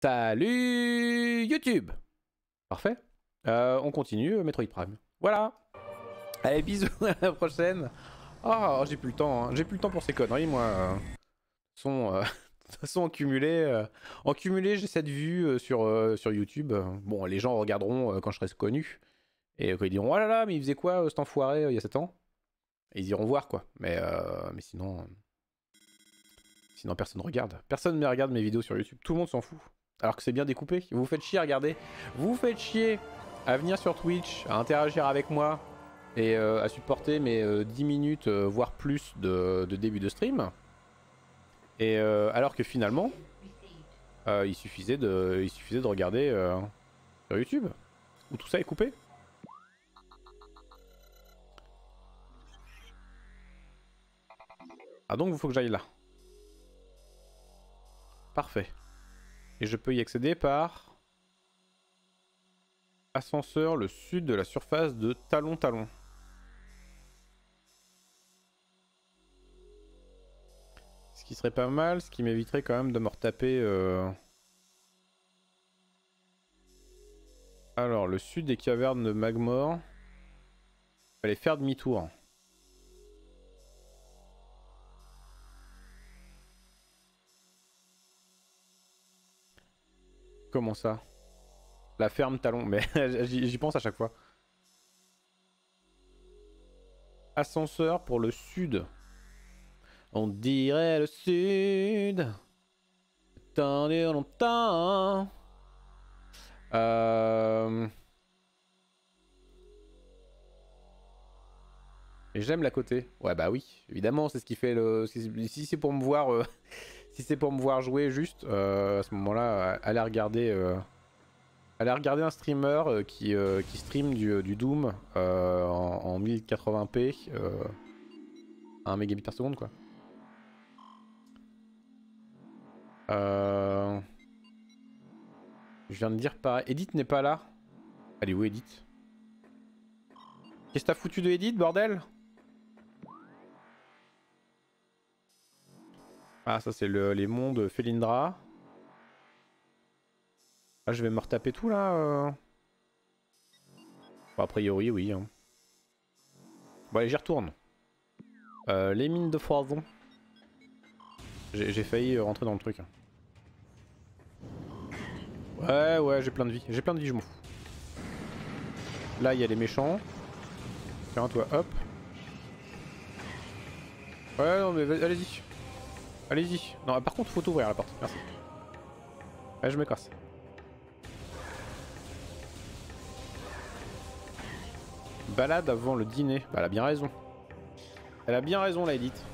Salut YouTube. Parfait. On continue Metroid Prime. Voilà. Allez, bisous, à la prochaine. Oh, j'ai plus le temps. Hein. J'ai plus le temps pour ces conneries, moi. De toute façon, en cumulé, j'ai cette vue sur YouTube. Bon, les gens regarderont quand je serai connu. Et quand ils diront, oh là là, mais il faisait quoi cet enfoiré il y a 7 ans? Et ils iront voir, quoi. Mais sinon... Sinon, personne ne regarde. Personne ne regarde mes vidéos sur YouTube. Tout le monde s'en fout. Alors que c'est bien découpé. Vous vous faites chier à regarder. Vous vous faites chier à venir sur Twitch, à interagir avec moi et à supporter mes 10 minutes, voire plus de début de stream. Et alors que finalement, il suffisait de regarder sur YouTube, où tout ça est coupé. Ah donc il faut que j'aille là. Parfait. Et je peux y accéder par... Ascenseur, le sud de la surface de Talon. Ce qui serait pas mal, ce qui m'éviterait quand même de me retaper... Alors, le sud des cavernes de Magmor. Fallait faire demi-tour. Comment ça? La ferme Talon, mais j'y pense à chaque fois. Ascenseur pour le sud. On dirait le sud. Attendez longtemps. Et j'aime la côté. Ouais bah oui, évidemment, c'est ce qui fait le... Si c'est pour me voir... si c'est pour me voir jouer juste, à ce moment-là, allez regarder un streamer qui stream du Doom en 1080p à 1 mégabit par seconde, quoi. Je viens de dire pareil. Edith n'est pas là. Elle est où, Edith? Qu'est-ce que t'as foutu de Edith, bordel? Ah, ça c'est les monts de Felindra. Ah, je vais me retaper tout là. Bon, a priori, oui. Hein. Bon, allez, j'y retourne. Les mines de Foison. J'ai failli rentrer dans le truc. Ouais, j'ai plein de vie. J'ai plein de vie, je m'en fous. Là, il y a les méchants. Tiens, toi, hop. Ouais, non, mais allez-y. Allez-y. Non, par contre, faut ouvrir la porte. Merci. Ouais, je me casse. Balade avant le dîner. Bah, elle a bien raison. Elle a bien raison, la Edith.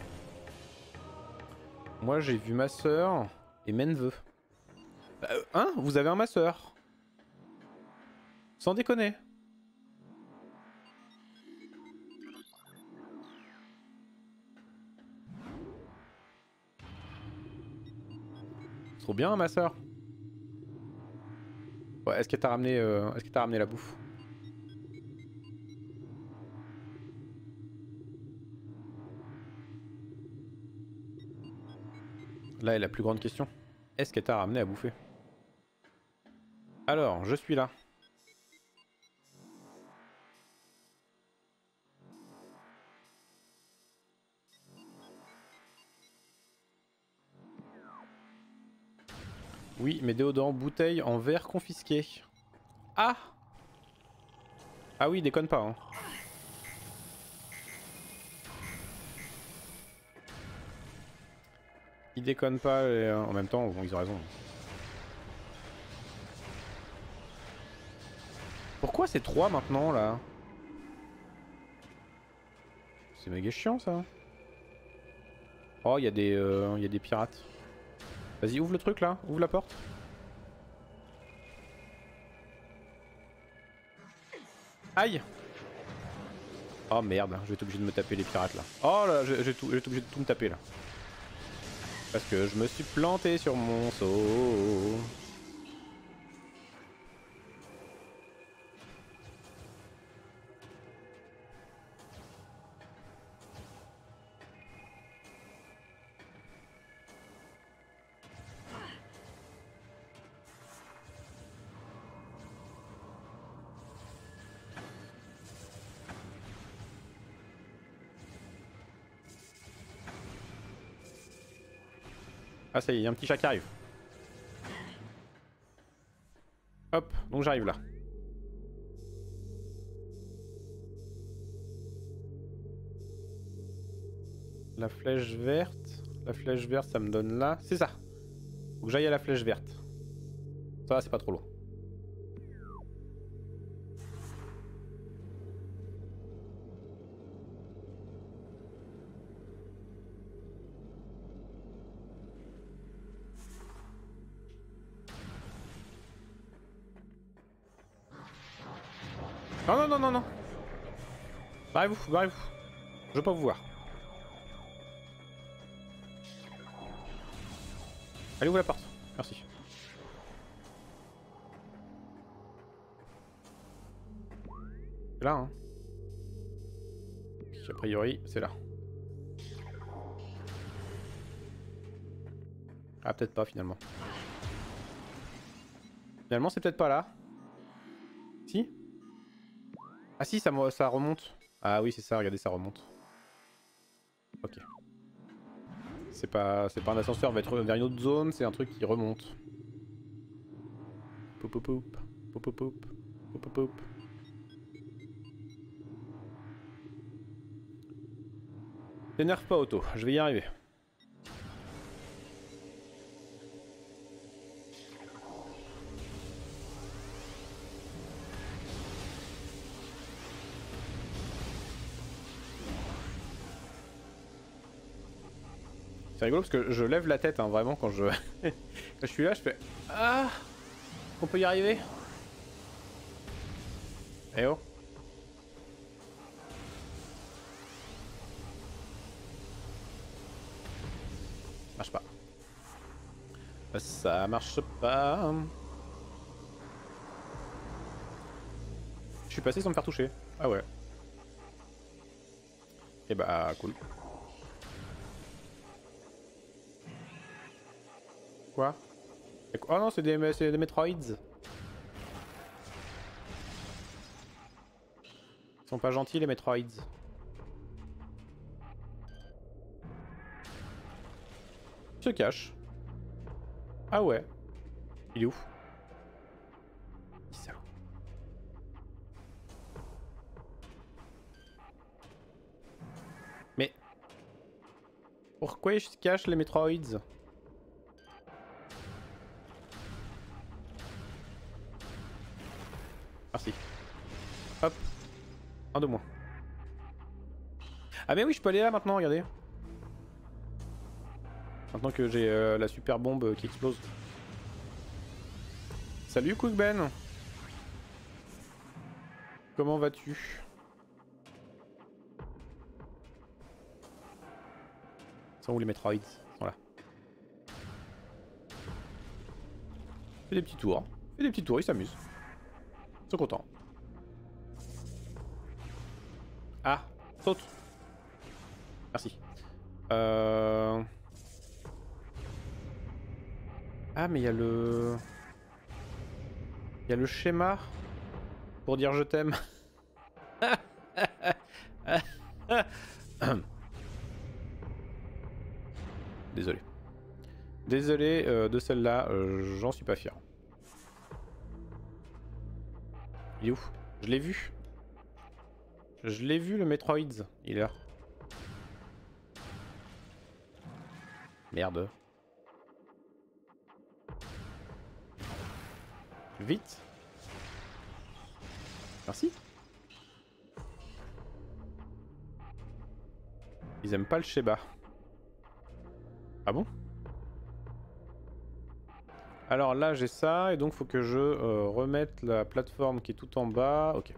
Moi, j'ai vu ma soeur et mes neveux. Hein? Vous avez un ma soeur? Sans déconner. Trop bien, ma soeur. Ouais, est-ce qu'elle t'a ramené, la bouffe? Là est la plus grande question. Est-ce qu'elle t'a ramené à bouffer? Alors, je suis là. Oui, mais déodorant bouteille en verre confisqué. Ah! Ah oui, déconne pas, hein. Ils déconnent pas et en même temps, bon, ils ont raison. Pourquoi c'est 3 maintenant là? C'est méga chiant ça. Oh, il y a des pirates. Vas-y, ouvre le truc là, ouvre la porte. Aïe! Oh merde, je vais être obligé de me taper les pirates là. Oh là, je vais être obligé de tout me taper là. Parce que je me suis planté sur mon saut. Ah ça y est, il y a un petit chat qui arrive. Hop, donc j'arrive là. La flèche verte. La flèche verte, ça me donne là. C'est ça. Faut que j'aille à la flèche verte. Ça va, c'est pas trop loin. Non, non, non, non, non. Barrez-vous, barrez-vous. Je veux pas vous voir. Allez, ouvre la porte. Merci. C'est là, hein. A priori, c'est là. Ah, peut-être pas, finalement. Finalement, c'est peut-être pas là. Si? Ah si, ça remonte. Ah oui, c'est ça, regardez, ça remonte. Ok. C'est pas un ascenseur vers une autre zone, c'est un truc qui remonte. Poup poup poup. Poup poup poup. Poup poup poup. T'énerve pas, Otto, je vais y arriver. C'est rigolo parce que je lève la tête, hein, vraiment, quand je... quand je suis là, je fais... Ah, on peut y arriver. Eh oh. Marche pas. Ça marche pas. Je suis passé sans me faire toucher. Ah ouais. Et bah cool. Quoi? Oh non, c'est des Metroids. Ils sont pas gentils les Metroids. Il se cache. Ah ouais. Il est où? Ça. Mais... pourquoi ils se cachent les Metroids? Merci. Hop. Un de moins. Ah mais oui, je peux aller là maintenant, regardez. Maintenant que j'ai la super bombe qui explose. Salut Cookben. Comment vas-tu? Ils sont où les Metroids? Ils sont là. Fais des petits tours. Fais des petits tours, ils s'amusent. Ils sont contents. Ah, saute. Merci. Ah mais il y a le... il y a le schéma pour dire je t'aime. Désolé. Désolé de celle-là, j'en suis pas fier. Il est où? Je l'ai vu. Je l'ai vu le Metroids. Il est là. Merde. Vite. Merci. Ils aiment pas le Sheba. Ah bon? Alors là j'ai ça et donc faut que je remette la plateforme qui est tout en bas. Ok.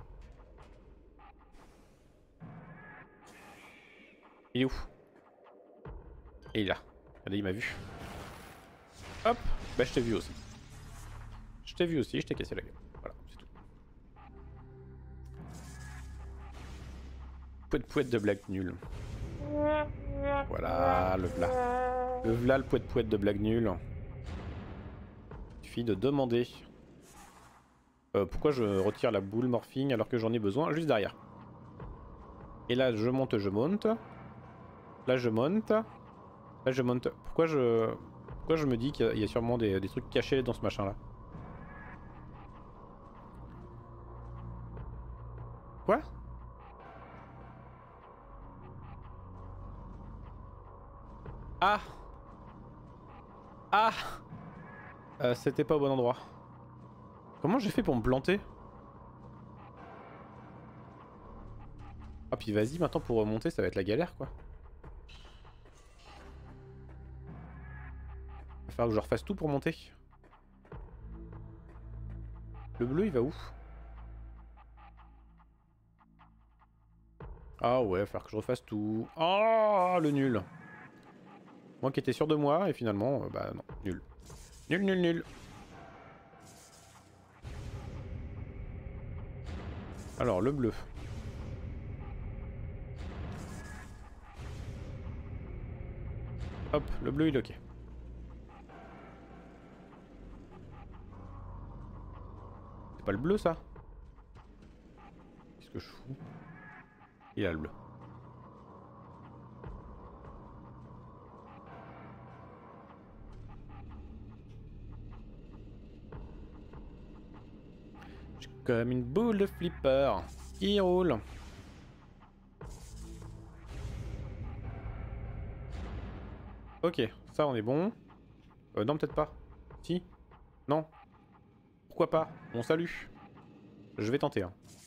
Il est où? Et il est là. Regardez, il m'a vu. Hop. Bah je t'ai vu aussi. Je t'ai vu aussi, je t'ai cassé la gueule. Voilà, c'est tout. Pouette de blague nulle. Voilà, le v'là. Le v'là le pouette de blague nulle. Il suffit de demander. Pourquoi je retire la boule morphing alors que j'en ai besoin juste derrière. Et là je monte, je monte. Là je monte. Là je monte. Pourquoi je... Pourquoi je me dis qu'il y a sûrement des trucs cachés dans ce machin là? Quoi? Ah! Ah! C'était pas au bon endroit. Comment j'ai fait pour me planter? Ah puis vas-y, maintenant pour remonter ça va être la galère quoi. Va falloir que je refasse tout pour monter. Le bleu il va où? Ah ouais, va falloir que je refasse tout. Oh le nul. Moi qui étais sûr de moi et finalement, bah non, nul. Nul, nul, nul. Alors le bleu. Hop, le bleu il est ok. C'est pas le bleu ça? Qu'est-ce que je fous? Il a le bleu. Je suis comme une boule de flipper qui roule. Ok, ça on est bon. Non, peut-être pas. Si? Non? Pourquoi pas? Bon, salut. Je vais tenter. Hein.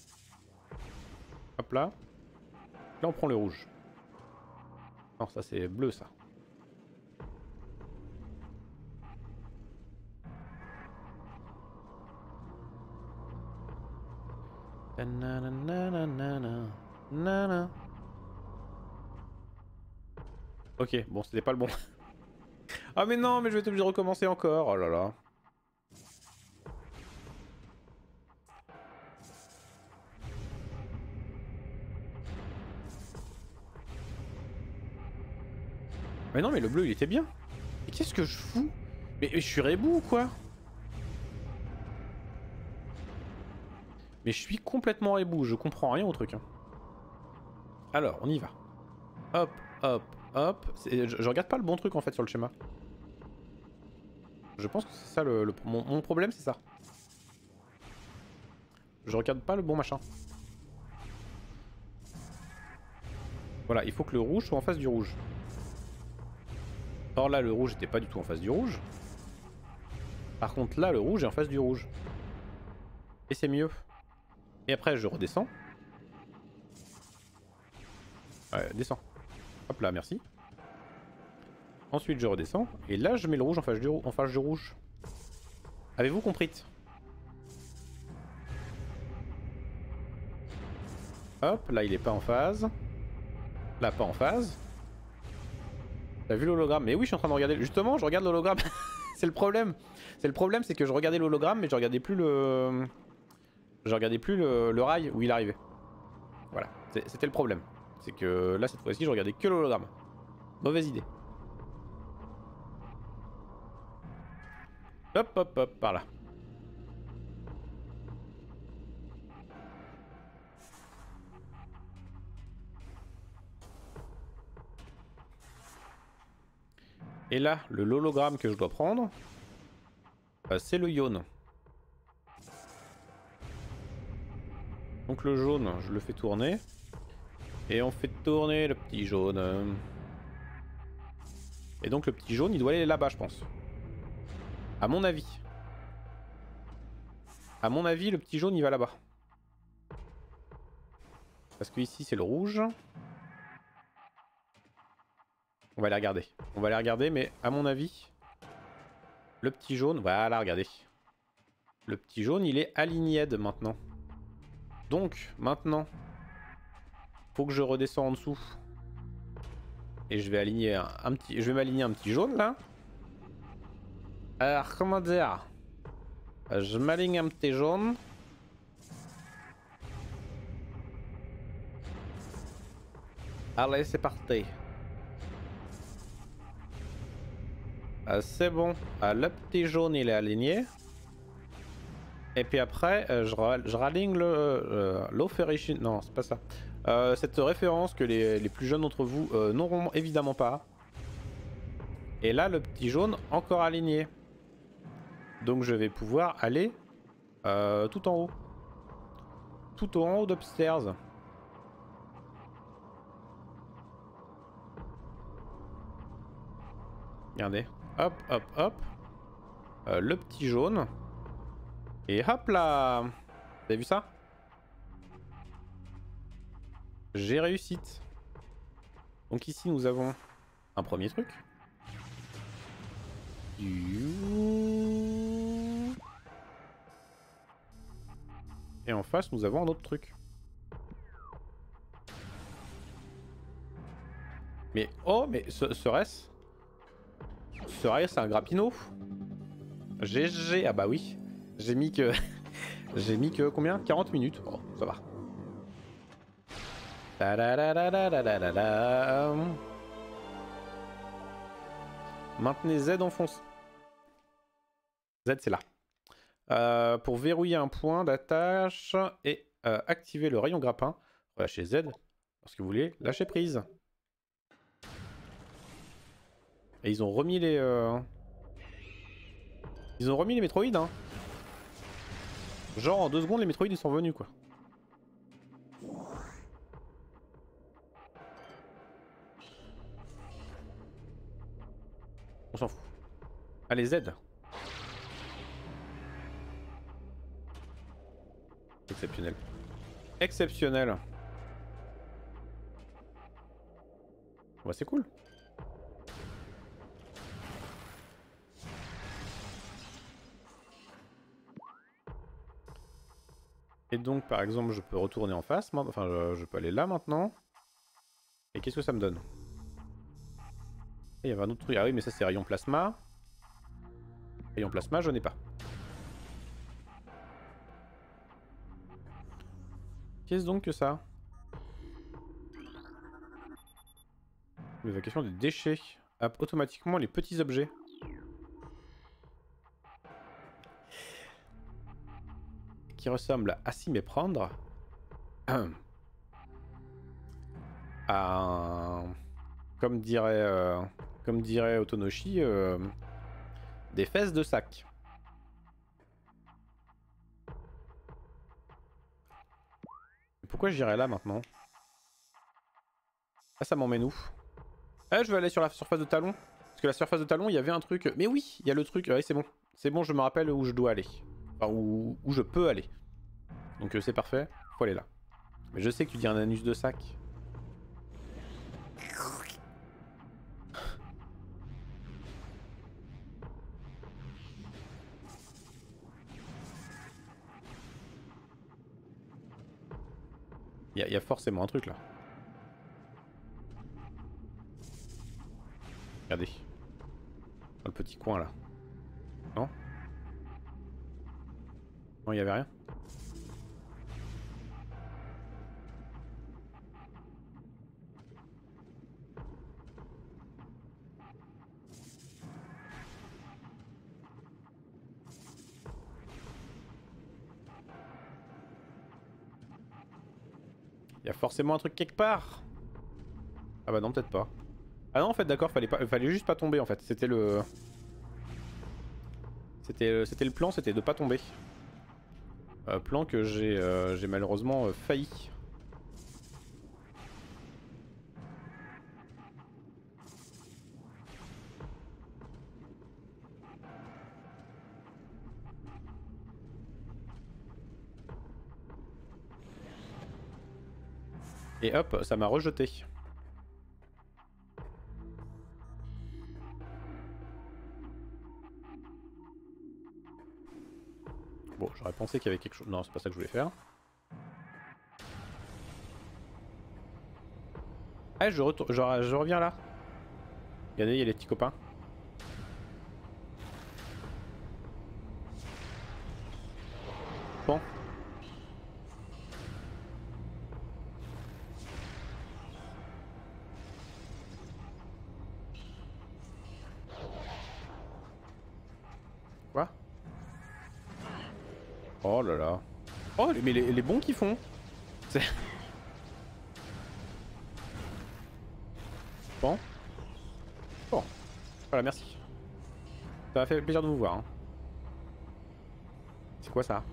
Hop là. Là, on prend le rouge. Non, ça c'est bleu, ça. Ok, bon, c'était pas le bon. Ah mais non, mais je vais être obligé de recommencer encore. Oh là là. Mais non, mais le bleu, il était bien. Mais qu'est-ce que je fous? Mais je suis rebou ou quoi? Mais je suis complètement rebou, je comprends rien au truc. Hein. Alors, on y va. Hop, hop, hop. Je regarde pas le bon truc en fait sur le schéma. Je pense que c'est ça mon problème, c'est ça. Je regarde pas le bon machin. Voilà, il faut que le rouge soit en face du rouge. Or là, le rouge était pas du tout en face du rouge. Par contre, là, le rouge est en face du rouge. Et c'est mieux. Et après, je redescends. Ouais, descends. Hop là, merci. Ensuite, je redescends. Et là, je mets le rouge en face du rouge. Avez-vous compris? Hop, là, il est pas en phase. Là, pas en phase. T'as vu l'hologramme? Mais oui, je suis en train de regarder. Justement, je regarde l'hologramme. C'est le problème. C'est le problème, c'est que je regardais l'hologramme, mais je regardais plus le... Je regardais plus le rail où il arrivait. Voilà, c'était le problème. C'est que là, cette fois-ci, je regardais que l'hologramme. Mauvaise idée. Hop, hop, hop, par là. Et là, l'hologramme que je dois prendre, c'est le jaune. Donc le jaune, je le fais tourner. Et on fait tourner le petit jaune. Et donc le petit jaune, il doit aller là-bas, je pense. À mon avis. À mon avis, le petit jaune, il va là-bas. Parce que ici, c'est le rouge. On va les regarder. On va les regarder, mais à mon avis, le petit jaune... Voilà, regardez. Le petit jaune, il est aligné maintenant. Donc, maintenant, faut que je redescends en dessous. Et je vais aligner un petit... Je vais m'aligner un petit jaune, là. Alors, comment dire? Je m'aligne un petit jaune. Allez, c'est parti. C'est bon. Le petit jaune, il est aligné. Et puis après, je raligne l'Operation... Non, c'est pas ça. Cette référence que les plus jeunes d'entre vous n'auront évidemment pas. Et là, le petit jaune encore aligné. Donc je vais pouvoir aller tout en haut. Tout en haut d'upstairs. Regardez. Hop, hop, hop. Le petit jaune. Et hop là. Vous avez vu ça? J'ai réussi. Donc ici nous avons un premier truc. Et en face nous avons un autre truc. Mais oh, mais serait-ce un grappino? GG, ah bah oui. J'ai mis que... J'ai mis que combien? 40 minutes. Oh, ça va. Maintenez Z enfoncé. Z c'est là. Pour verrouiller un point d'attache et activer le rayon grappin, relâchez Z lorsque vous voulez lâcher prise. Et ils ont remis les... Ils ont remis les métroïdes, hein. Genre en 2 secondes les métroïdes ils sont venus quoi. On s'en fout. Allez Z. Exceptionnel. Exceptionnel. Ouais c'est cool. Et donc par exemple je peux retourner en face, enfin je peux aller là maintenant. Et qu'est-ce que ça me donne? Il y avait un autre truc, ah oui mais ça c'est rayon plasma. Rayon plasma je n'ai pas. Qu'est-ce donc que ça? L'évacuation des déchets. Automatiquement les petits objets. Qui ressemble à s'y méprendre à un... comme dirait Otonoshi, des fesses de sac. Pourquoi j'irais là maintenant? Ah ça m'emmène où? Ah je vais aller sur la surface de talon. Parce que la surface de talon il y avait un truc... Mais oui il y a le truc, ouais, c'est bon. C'est bon je me rappelle où je dois aller. Enfin où je peux aller. Donc c'est parfait, faut aller là. Mais je sais que tu dis un anus de sac. Il y a forcément un truc là. Regardez. Dans le petit coin là. Non? Non, il y avait rien? Il y a forcément un truc quelque part. Ah bah non, peut-être pas. Ah non, en fait, d'accord, fallait juste pas tomber en fait. C'était le... C'était le plan, c'était de pas tomber. Plan que j'ai malheureusement failli. Et hop, ça m'a rejeté. Bon, j'aurais pensé qu'il y avait quelque chose... Non, c'est pas ça que je voulais faire. Ah, je reviens là. Regardez, il y a les petits copains. Bon. Quoi? Oh là là. Oh, mais les bons qui font. Bon. Bon. Voilà, merci. Ça m'a fait plaisir de vous voir. Hein. C'est quoi ça?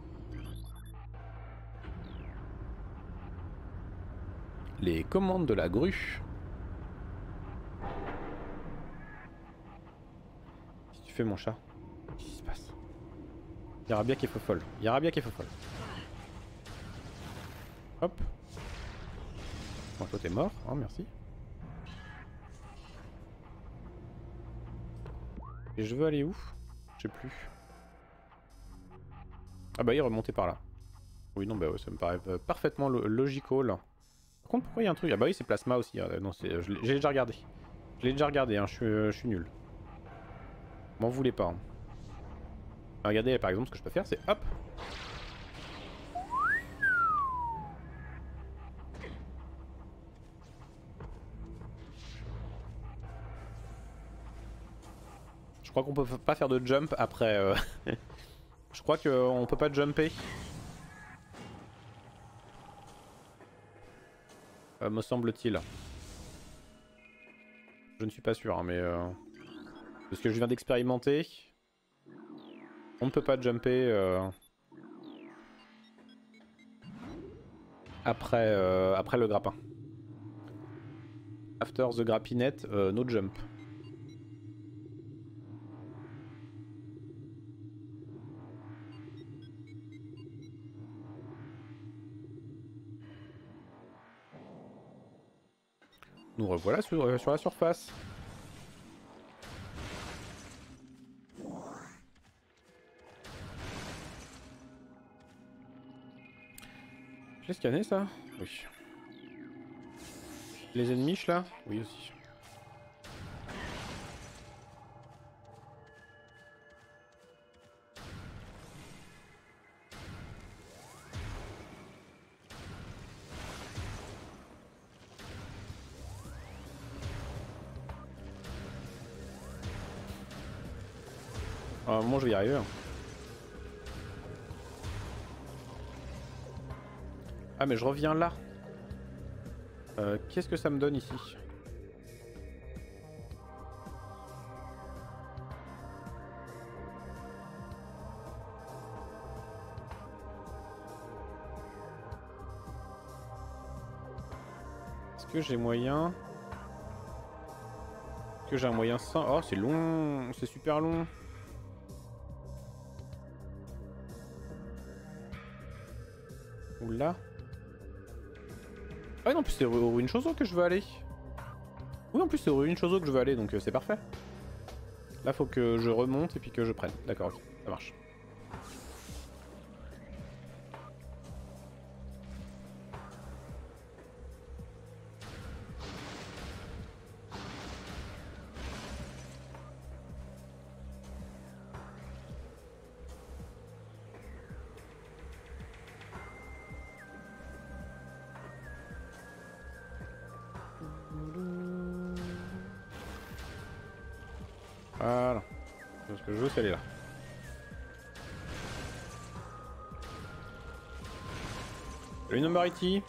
Les commandes de la grue. Qu'est-ce que tu fais mon chat? Qu'est-ce qui se passe? Yarabia qui est fofolle. Yarabia qui est fofolle. Hop. Bon, toi t'es mort, hein, merci. Et je veux aller où? Je sais plus. Ah bah il remontait par là. Oui non bah ouais, ça me paraît parfaitement logical. Par contre pourquoi il y a un truc? Ah bah oui c'est plasma aussi. Non j'ai déjà regardé. Je l'ai déjà regardé, hein. Je suis nul. M'en voulez pas. Hein. Regardez par exemple ce que je peux faire c'est hop. Je crois qu'on peut pas faire de jump après. Je crois qu'on peut pas jumper. Me semble-t-il. Je ne suis pas sûr, hein, mais... de ce que je viens d'expérimenter, on ne peut pas jumper après le grappin. After the grappinette, no jump. Nous revoilà sur la surface. Je l'ai scanné ça? Oui. Les ennemis là? Oui aussi. À un moment je vais y arriver. Hein. Ah mais je reviens là. Qu'est-ce que ça me donne ici? Est-ce que j'ai moyen? Est-ce que j'ai un moyen sans... Oh c'est long, c'est super long. Oula. Ah non, en plus c'est au Ruin Chozo que je veux aller. Oui, en plus c'est au Ruin Chozo que je veux aller, donc c'est parfait. Là, faut que je remonte et puis que je prenne. D'accord, ok, ça marche. Voilà. Ce que je veux, c'est aller là. Salut Numbarity.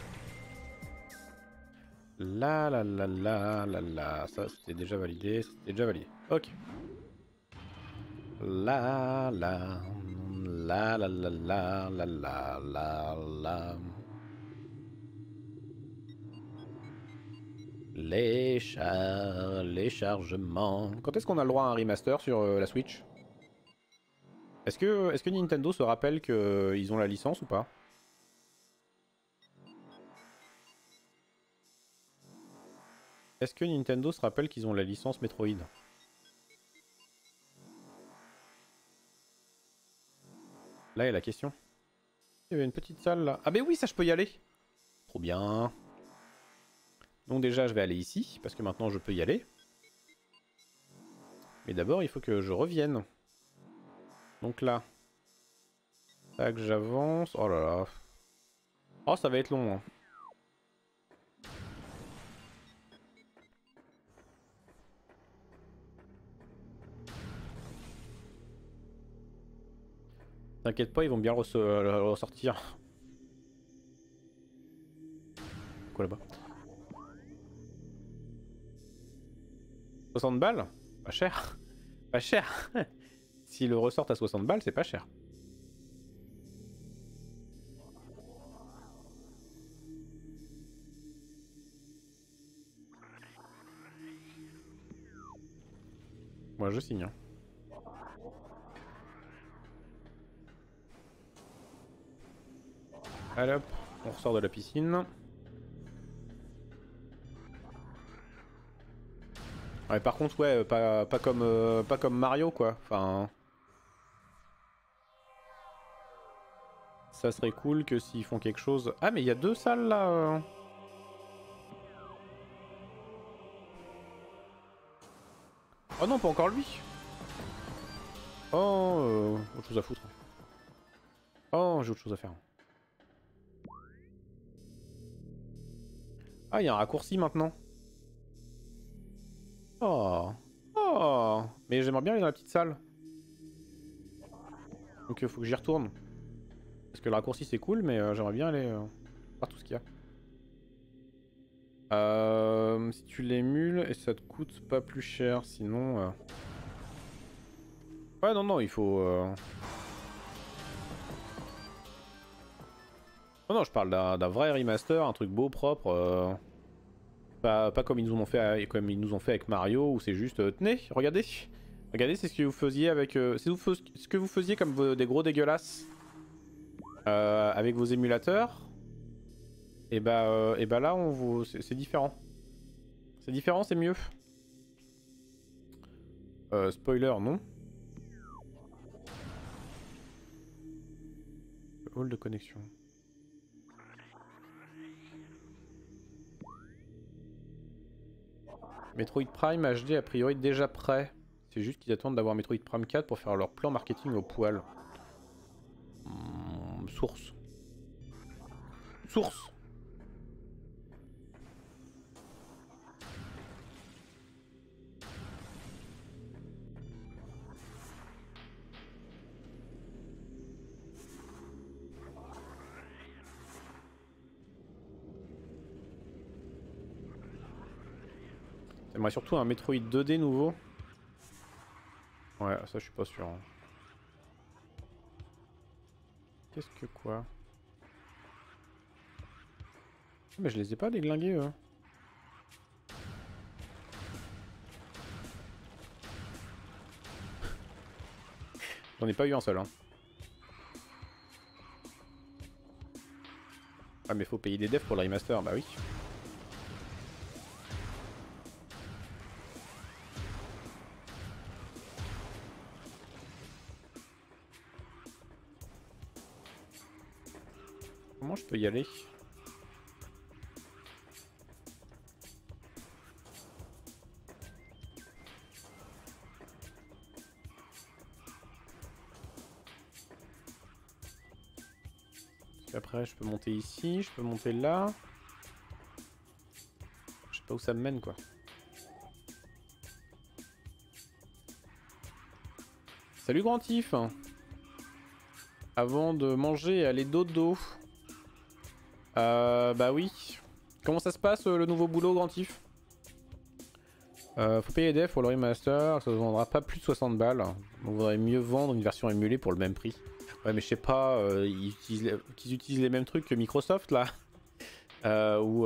La. Ça, c'était déjà validé. C'était déjà validé. Ok. La. Les chargements. Quand est-ce qu'on a le droit à un remaster sur la Switch? Est-ce que Nintendo se rappelle qu'ils ont la licence ou pas? Est-ce que Nintendo se rappelle qu'ils ont la licence Metroid? Là est la question. Il y avait une petite salle là. Ah mais oui, ça je peux y aller. Trop bien. Donc déjà je vais aller ici, parce que maintenant je peux y aller. Mais d'abord il faut que je revienne. Donc là. Tac, j'avance. Oh là là. Oh ça va être long. Hein. T'inquiète pas, ils vont bien le ressortir. Quoi là-bas? 60 balles? Pas cher. Pas cher. Si le ressort à 60 balles, c'est pas cher. Moi je signe. Hein. Allez hop, on ressort de la piscine. Ouais, par contre, ouais, pas comme Mario quoi. Enfin. Ça serait cool que s'ils font quelque chose. Ah, mais il y a 2 salles là. Oh non, pas encore lui. Oh, autre chose à foutre. Oh, j'ai autre chose à faire. Ah, il y a un raccourci maintenant. Oh. Oh. Mais j'aimerais bien aller dans la petite salle. Donc faut que j'y retourne. Parce que le raccourci c'est cool, mais j'aimerais bien aller voir tout ce qu'il y a. Si tu l'émules et ça te coûte pas plus cher, sinon... Ouais, non, non, il faut... Non, non, je parle d'un vrai remaster, un truc beau, propre. Pas comme ils nous ont fait, avec Mario, où c'est juste... tenez, regardez. Regardez, c'est ce que vous faisiez avec... c'est ce que vous faisiez comme des gros dégueulasses. Avec vos émulateurs. Et bah là, c'est différent. C'est différent, c'est mieux. Spoiler, non. Hall de connexion. Metroid Prime HD a priori déjà prêt. C'est juste qu'ils attendent d'avoir Metroid Prime 4 pour faire leur plan marketing au poil. Source. Source. J'aimerais surtout un Metroid 2D nouveau. Ouais, ça je suis pas sûr. Hein. Qu'est-ce que quoi? Mais je les ai pas déglingués eux. J'en ai pas eu un seul. Hein. Ah mais faut payer des devs pour le remaster, bah oui. Comment je peux y aller? Après je peux monter ici, je peux monter là. Je sais pas où ça me mène quoi. Salut Grand Tif. Avant de manger et aller dodo. Bah oui. Comment ça se passe le nouveau boulot Grand Tif? Faut payer des devs pour le remaster, ça ne vendra pas plus de 60 balles. On vaudrait mieux vendre une version émulée pour le même prix. Ouais mais je sais pas, qu'ils utilisent les mêmes trucs que Microsoft là. Où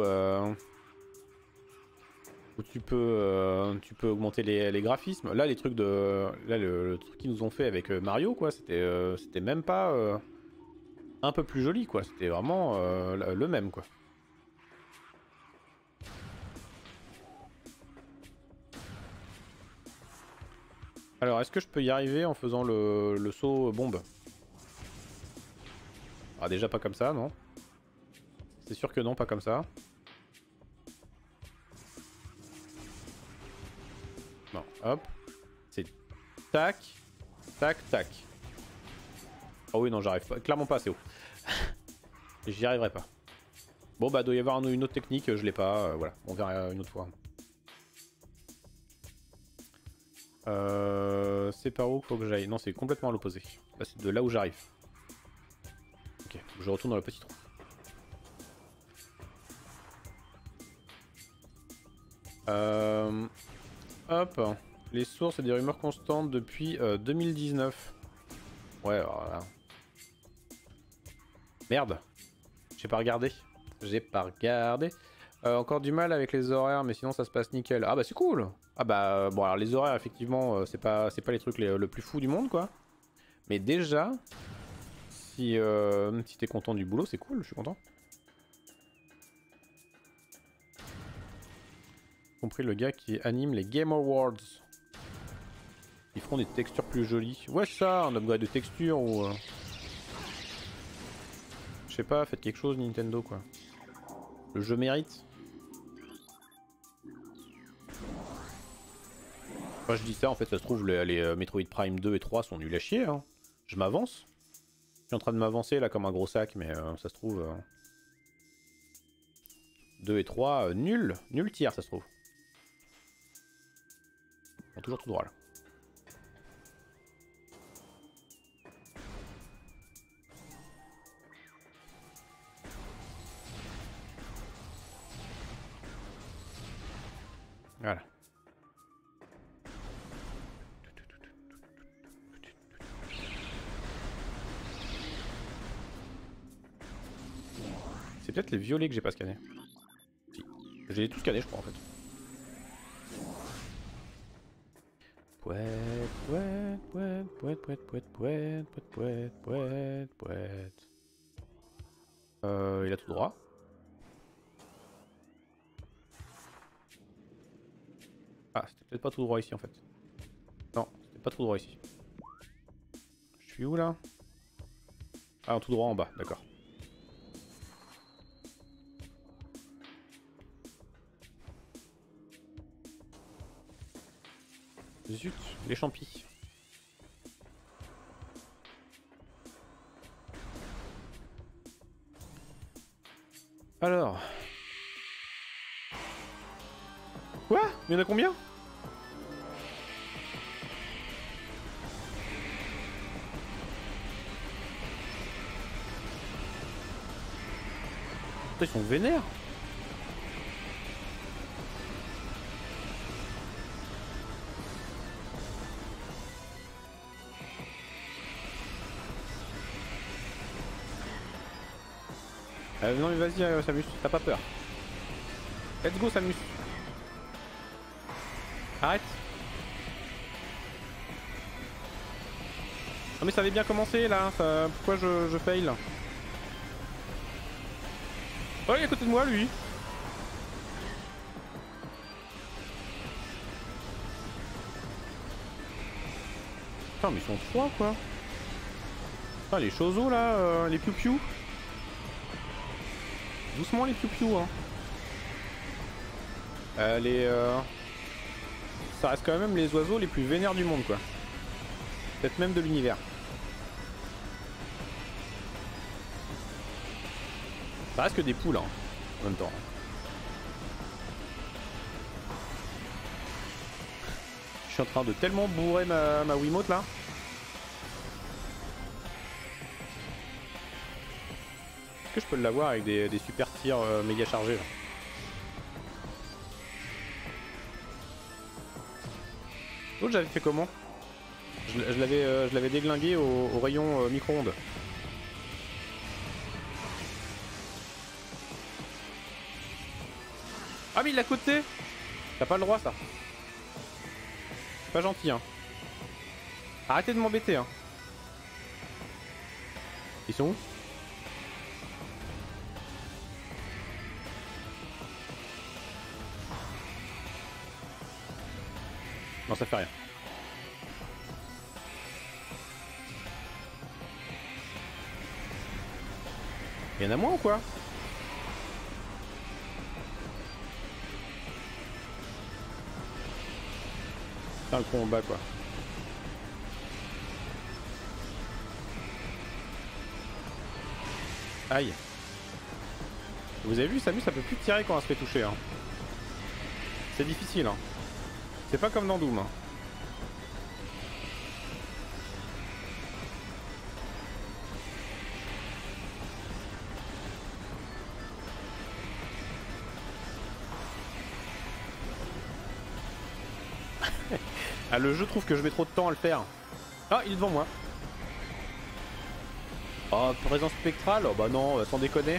tu peux augmenter les graphismes. Là les trucs de... Là le truc qu'ils nous ont fait avec Mario quoi, c'était même pas un peu plus joli quoi. C'était vraiment le même quoi. Alors, est-ce que je peux y arriver en faisant le saut bombe? Ah, déjà pas comme ça, non? C'est sûr que non, pas comme ça. Non, hop. C'est tac, tac, tac. Oh oui, non, j'arrive pas. Clairement pas assez haut. J'y arriverai pas. Bon, bah, doit y avoir une autre technique, je l'ai pas. Voilà, on verra une autre fois. C'est par où qu'il faut que j'aille? Non, c'est complètement à l'opposé. Là, c'est de là où j'arrive. Ok, je retourne dans le petit trou. Hop. Les sources et des rumeurs constantes depuis 2019. Ouais, alors là. Merde. J'ai pas regardé. J'ai pas regardé. Encore du mal avec les horaires, mais sinon ça se passe nickel. Ah bah c'est cool. Ah bah bon alors les horaires effectivement c'est pas les trucs le plus fou du monde quoi. Mais déjà si t'es content du boulot c'est cool, je suis content. Y compris le gars qui anime les Game Awards. Ils feront des textures plus jolies. Ouais ça, un upgrade de texture ou je sais pas, faites quelque chose Nintendo quoi. Le jeu mérite. Moi je dis ça, en fait ça se trouve les Metroid Prime 2 et 3 sont nuls à chier. Hein. Je m'avance. Je suis en train de m'avancer là comme un gros sac, mais ça se trouve... 2 et 3, nul. Nul tiers ça se trouve. Bon, toujours tout droit là. Voilà. C'est peut-être les violets que j'ai pas scannés. Si. J'ai tout scanné je crois en fait. Pouette, pouette, pouette, pouette, pouette, pouette, pouette, pouette, pouette, pouette. Il a tout droit. Ah, c'était peut-être pas tout droit ici en fait. Non, c'était pas tout droit ici. Je suis où là? Ah, tout droit en bas, d'accord. Zut, les champis. Alors. Quoi? Il y en a combien? Putain, ils sont vénères. Non mais vas-y Samus, t'as pas peur. Let's go Samus. Arrête. Non mais ça avait bien commencé là, ça... pourquoi je fail? Oh il est à côté de moi lui. Putain mais ils sont 3 quoi. Putain les chozos là, les piou-piou. Doucement les piou-piou hein. Ça reste quand même les oiseaux les plus vénères du monde quoi. Peut-être même de l'univers. Ça reste que des poules hein, en même temps. Je suis en train de tellement bourrer ma Wiimote là. Est-ce que je peux l'avoir avec des super tirs méga chargés là? L'autre j'avais fait comment? Je l'avais déglingué au rayon micro-ondes. Ah mais il l'a coté. T'as pas le droit ça. Pas gentil hein. Arrêtez de m'embêter hein. Ils sont où? Non ça fait rien. Y'en a moins ou quoi? Putain le combat quoi. Aïe. Vous avez vu Samus ça peut plus tirer quand elle se fait toucher hein. C'est difficile hein. C'est pas comme dans Doom hein. Ah, le jeu trouve que je mets trop de temps à le faire. Ah, il est devant moi. Oh, présence spectrale? Oh bah non, sans déconner.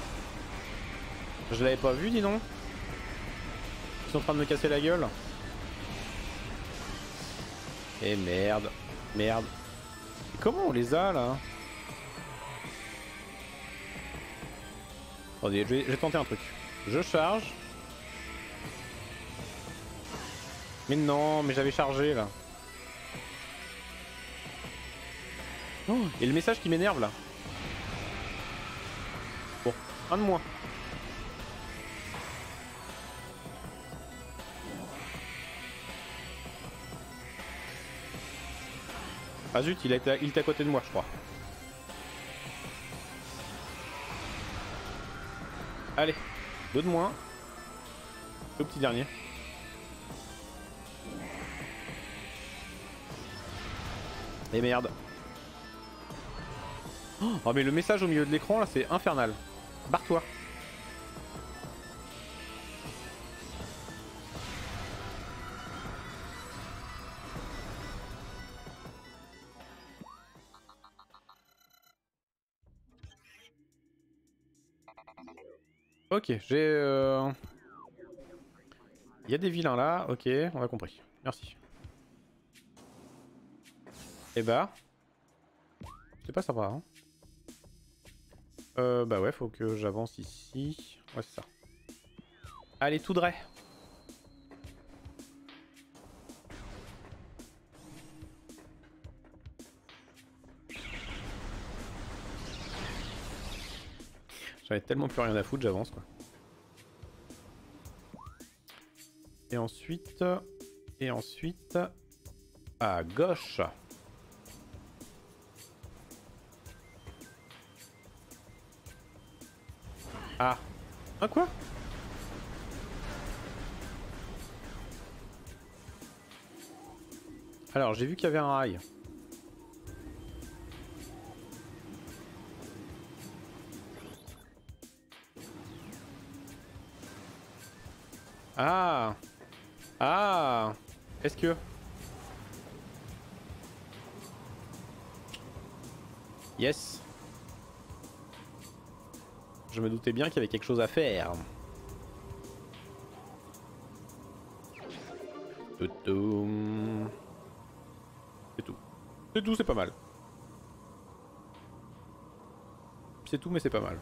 Je l'avais pas vu, dis donc. Ils sont en train de me casser la gueule. Et merde. Merde. Et comment on les a là? Attendez, je vais tenter un truc. Je charge. Mais non, mais j'avais chargé là. Oh, et le message qui m'énerve là. Bon, un de moins. Ah zut, il était à côté de moi, je crois. Allez, deux de moins. Le petit dernier. Et merde. Oh mais le message au milieu de l'écran là, c'est infernal. Barre-toi. Ok, j'ai... Il y a des vilains là, ok, on a compris. Merci. Et bah... C'est pas sympa, hein. Bah ouais, faut que j'avance ici. Ouais, c'est ça. Allez, tout droit. J'avais tellement plus rien à foutre, j'avance quoi. Et ensuite... Et ensuite... À gauche. Ah. Ah quoi? Alors, j'ai vu qu'il y avait un rail. Ah. Ah. Est-ce que... Yes. Je me doutais bien qu'il y avait quelque chose à faire. C'est tout. C'est tout, c'est pas mal. C'est tout, mais c'est pas mal.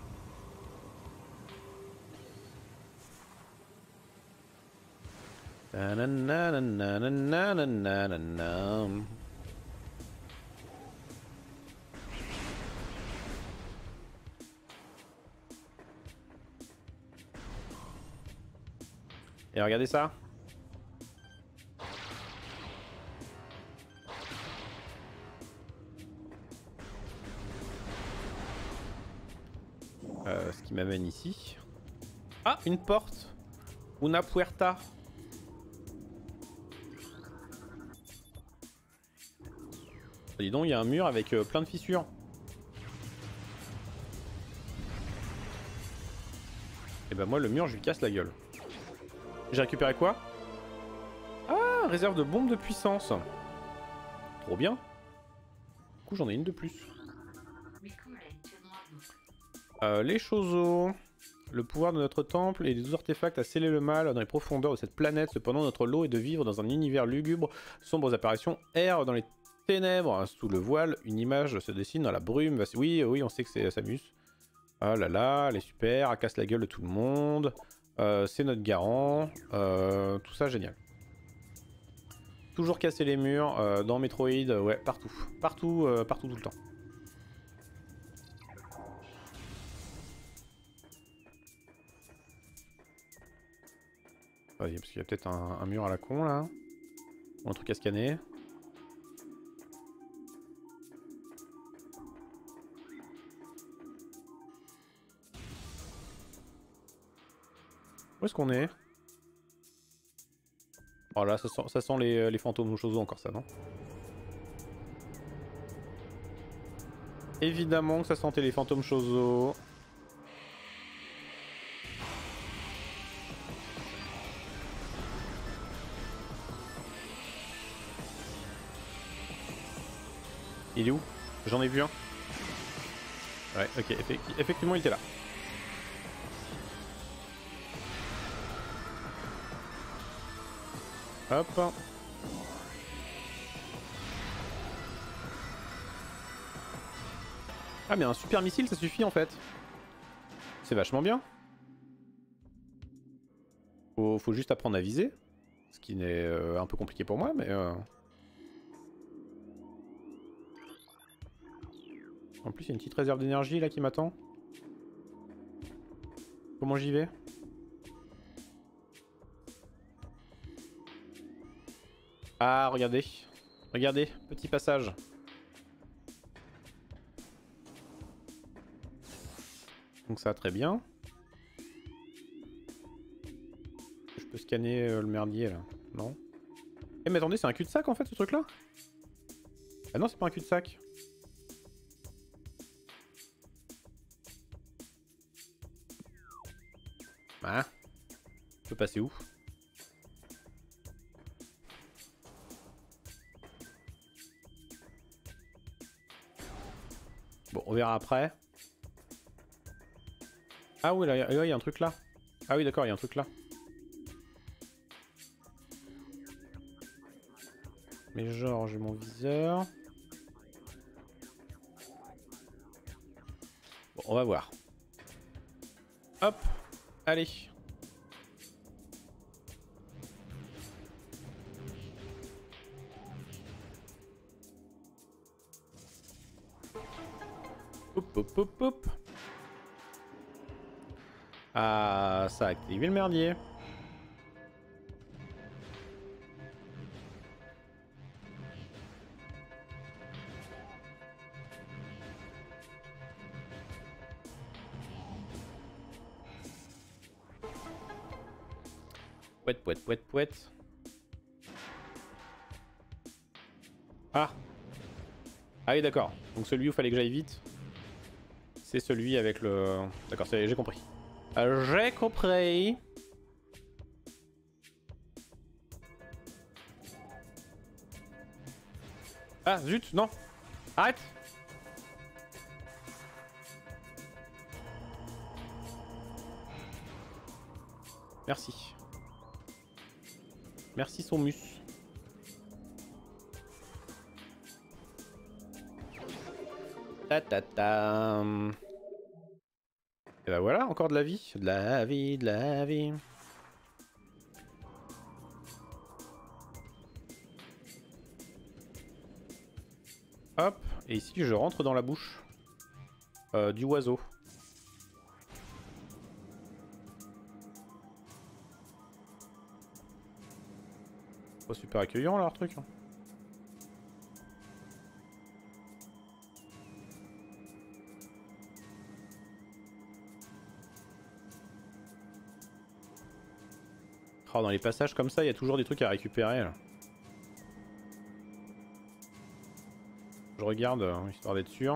Et regardez ça. Ce qui m'amène ici. Ah, une porte. Una puerta. Dis donc, il y a un mur avec plein de fissures. Et bah moi, le mur, je lui casse la gueule. J'ai récupéré quoi? Ah, réserve de bombes de puissance. Trop bien. Du coup, j'en ai une de plus. Les choses. Le pouvoir de notre temple et des 12 artefacts a scellé le mal dans les profondeurs de cette planète. Cependant, notre lot est de vivre dans un univers lugubre. Sombres apparitions errent dans les ténèbres. Sous le voile, une image se dessine dans la brume. Oui, oui, on sait que c'est Samus. Ah là là, elle est super. Elle casse la gueule de tout le monde. C'est notre garant. Tout ça, génial. Toujours casser les murs dans Metroid. Ouais, partout. Partout, partout, tout le temps. Parce qu'il y a peut-être un mur à la con là. Ou un truc à scanner. Où est-ce qu'on est? Oh là, ça sent les fantômes ou choses encore ça, non? Évidemment que ça sentait les fantômes Chozo. Il est où? J'en ai vu un. Ouais, ok, effectivement il était là. Hop. Ah mais un super missile ça suffit en fait. C'est vachement bien. Faut juste apprendre à viser. Ce qui n'est un peu compliqué pour moi mais... En plus il y a une petite réserve d'énergie là qui m'attend. Comment j'y vais? Ah regardez. Regardez, petit passage. Donc ça très bien. Je peux scanner le merdier là. Non. Eh mais attendez, c'est un cul-de-sac en fait ce truc là? Ah non c'est pas un cul-de-sac. Ah. Je peux passer où? Bon on verra après. Ah oui là il y a un truc là. Ah oui d'accord il y a un truc là. Mais genre j'ai mon viseur. Bon on va voir. Hop. Allez. Hop hop hop hop. Ah ça a activé le merdier. Pouette, pouette, pouette, pouette. Ah. Ah oui d'accord. Donc celui où il fallait que j'aille vite. C'est celui avec le... D'accord, j'ai compris. J'ai compris. Ah zut, non. Arrête. Merci. Merci Somus. Ta ta ta. Et bah voilà, encore de la vie. De la vie, de la vie. Hop, et ici je rentre dans la bouche du oiseau. Pas super accueillant leur truc. Hein. Oh, dans les passages comme ça, il y a toujours des trucs à récupérer. Là. Je regarde, histoire d'être sûr.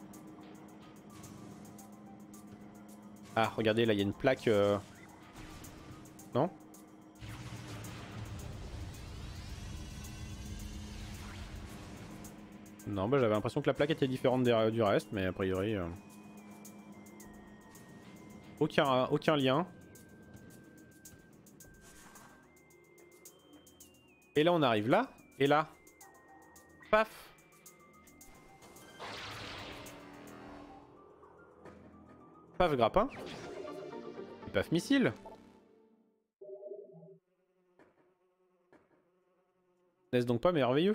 Ah, regardez, là, il y a une plaque... Non? Non, bah j'avais l'impression que la plaque était différente du reste, mais a priori... Aucun lien. Et là, on arrive là, et là. Paf! Paf grappin. Et paf missile. N'est-ce donc pas merveilleux?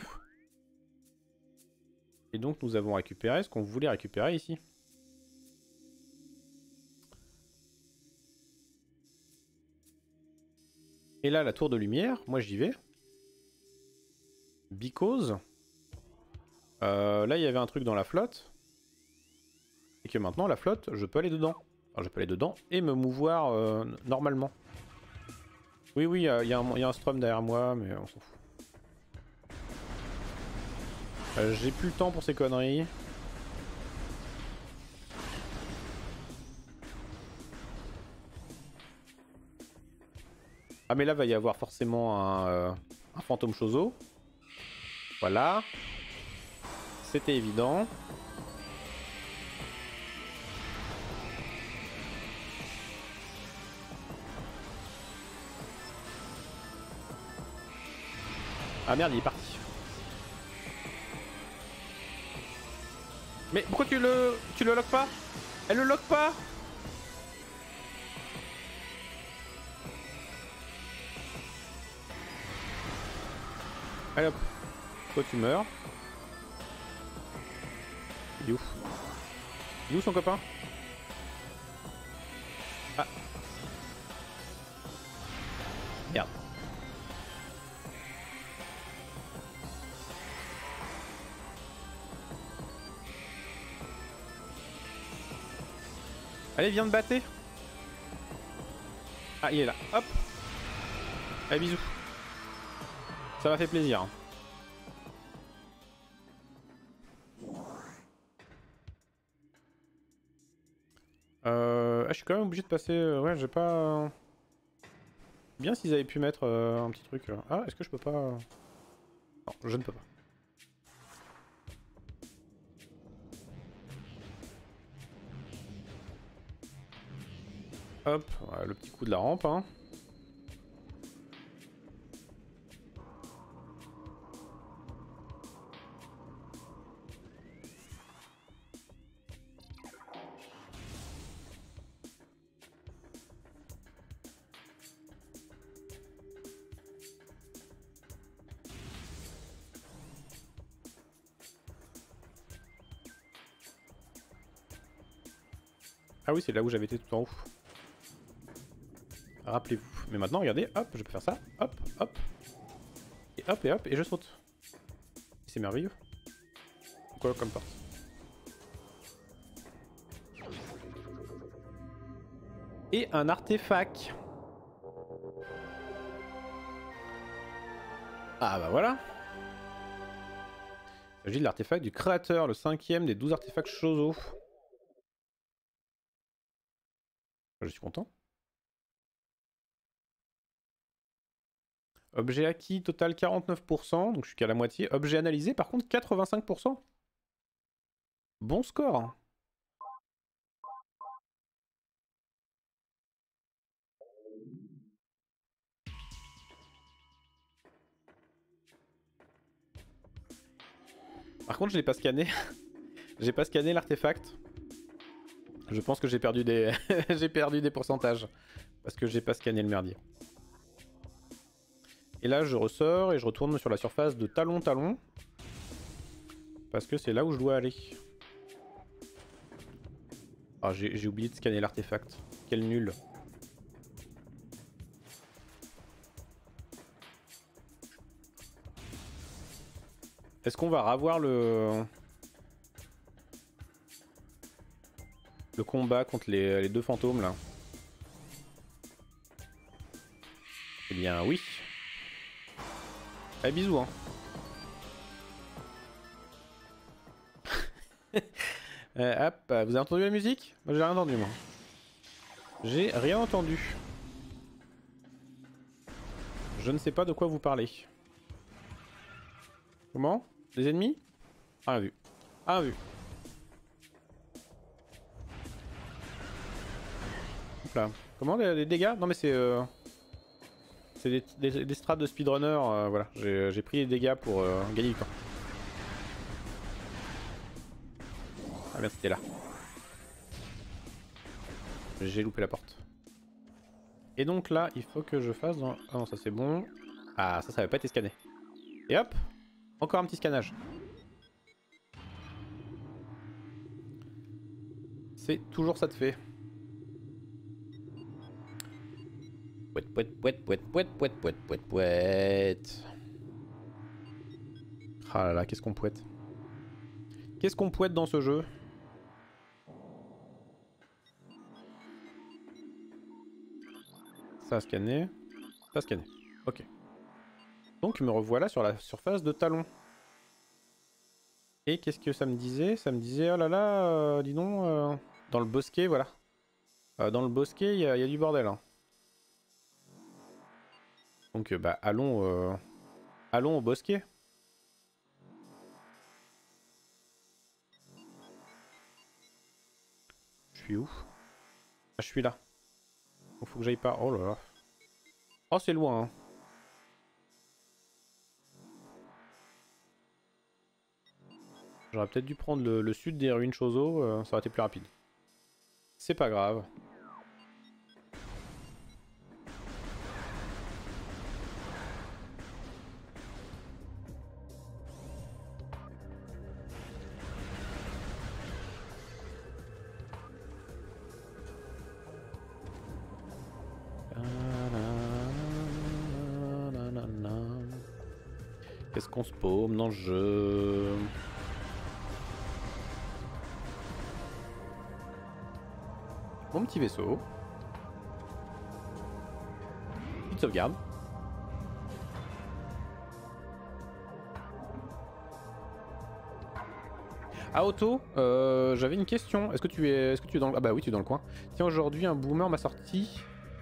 Et donc nous avons récupéré ce qu'on voulait récupérer ici. Et là la tour de lumière, moi j'y vais. Because. Là il y avait un truc dans la flotte. Et que maintenant la flotte, je peux aller dedans. Enfin, je peux aller dedans et me mouvoir normalement. Oui, oui, il y a un strum derrière moi, mais on s'en fout. J'ai plus le temps pour ces conneries. Ah mais là va y avoir forcément un fantôme chozo. Voilà. C'était évident. Ah merde, il est parti. Mais pourquoi tu le lock pas? Elle le lock pas? Allez hop. Toi tu meurs. Il est où? Il est où son copain? Ah. Merde. Allez, viens me battre. Ah, il est là. Hop. Allez, bisous. Ça m'a fait plaisir. Ah, je suis quand même obligé de passer... Ouais, j'ai pas... Bien s'ils avaient pu mettre un petit truc. Ah, est-ce que je peux pas... Non, je ne peux pas. Hop, ouais, le petit coup de la rampe, hein. Ah oui, c'est là où j'avais été tout en haut. Rappelez-vous. Mais maintenant, regardez, hop, je peux faire ça, hop, hop, et je saute. C'est merveilleux. Quoi comme porte? Et un artefact. Ah bah voilà. Il s'agit de l'artefact du créateur, le 5e des 12 artefacts Shozo. Je suis content. Objet acquis, total 49%, donc je suis qu'à la moitié. Objet analysé, par contre 85%. Bon score. Par contre, je l'ai pas scanné. J'ai pas scanné l'artefact. Je pense que j'ai perdu des j'ai perdu des pourcentages parce que j'ai pas scanné le merdier. Et là, je ressors et je retourne sur la surface de Talon parce que c'est là où je dois aller. Ah, j'ai oublié de scanner l'artefact. Quel nul. Est-ce qu'on va revoir le combat contre les deux fantômes là? Eh bien oui. Allez, bisous hein. Hop, vous avez entendu la musique? Moi j'ai rien entendu moi. J'ai rien entendu. Je ne sais pas de quoi vous parlez. Comment? Les ennemis? Rien vu. Rien vu. Hop là. Comment les dégâts? Non mais c'est... C'est des strats de speedrunner, voilà. J'ai pris les dégâts pour gagner du temps. Ah bien c'était là. J'ai loupé la porte. Et donc là, il faut que je fasse dans... Ah non, ça c'est bon. Ah, ça avait pas été scanné. Et hop, encore un petit scannage. C'est toujours ça de fait. Pouet, pouet, pouet, pouet, pouet, pouet, pouet, pouet, pouet. Ah là là, qu'est-ce qu'on pouette. Qu'est-ce qu'on pouette dans ce jeu? Ça a scanné. Ça a scanné. Ok. Donc me revoilà sur la surface de Talon. Et qu'est-ce que ça me disait? Ça me disait, oh là là, dis donc, dans le bosquet, voilà. Dans le bosquet, il y a du bordel. Hein. Donc bah allons au bosquet. suis où? Ah, je suis là. Il faut que j'aille pas. Oh là là. Oh, c'est loin. Hein. J'aurais peut-être dû prendre le sud des ruines Chozo, ça aurait été plus rapide. C'est pas grave. Qu'est-ce qu'on se paume dans le jeu? Mon petit vaisseau. Petite sauvegarde. Ah Otto, j'avais une question. Est-ce que tu es dans le... Ah bah oui, tu es dans le coin. Tiens, aujourd'hui un boomer m'a sorti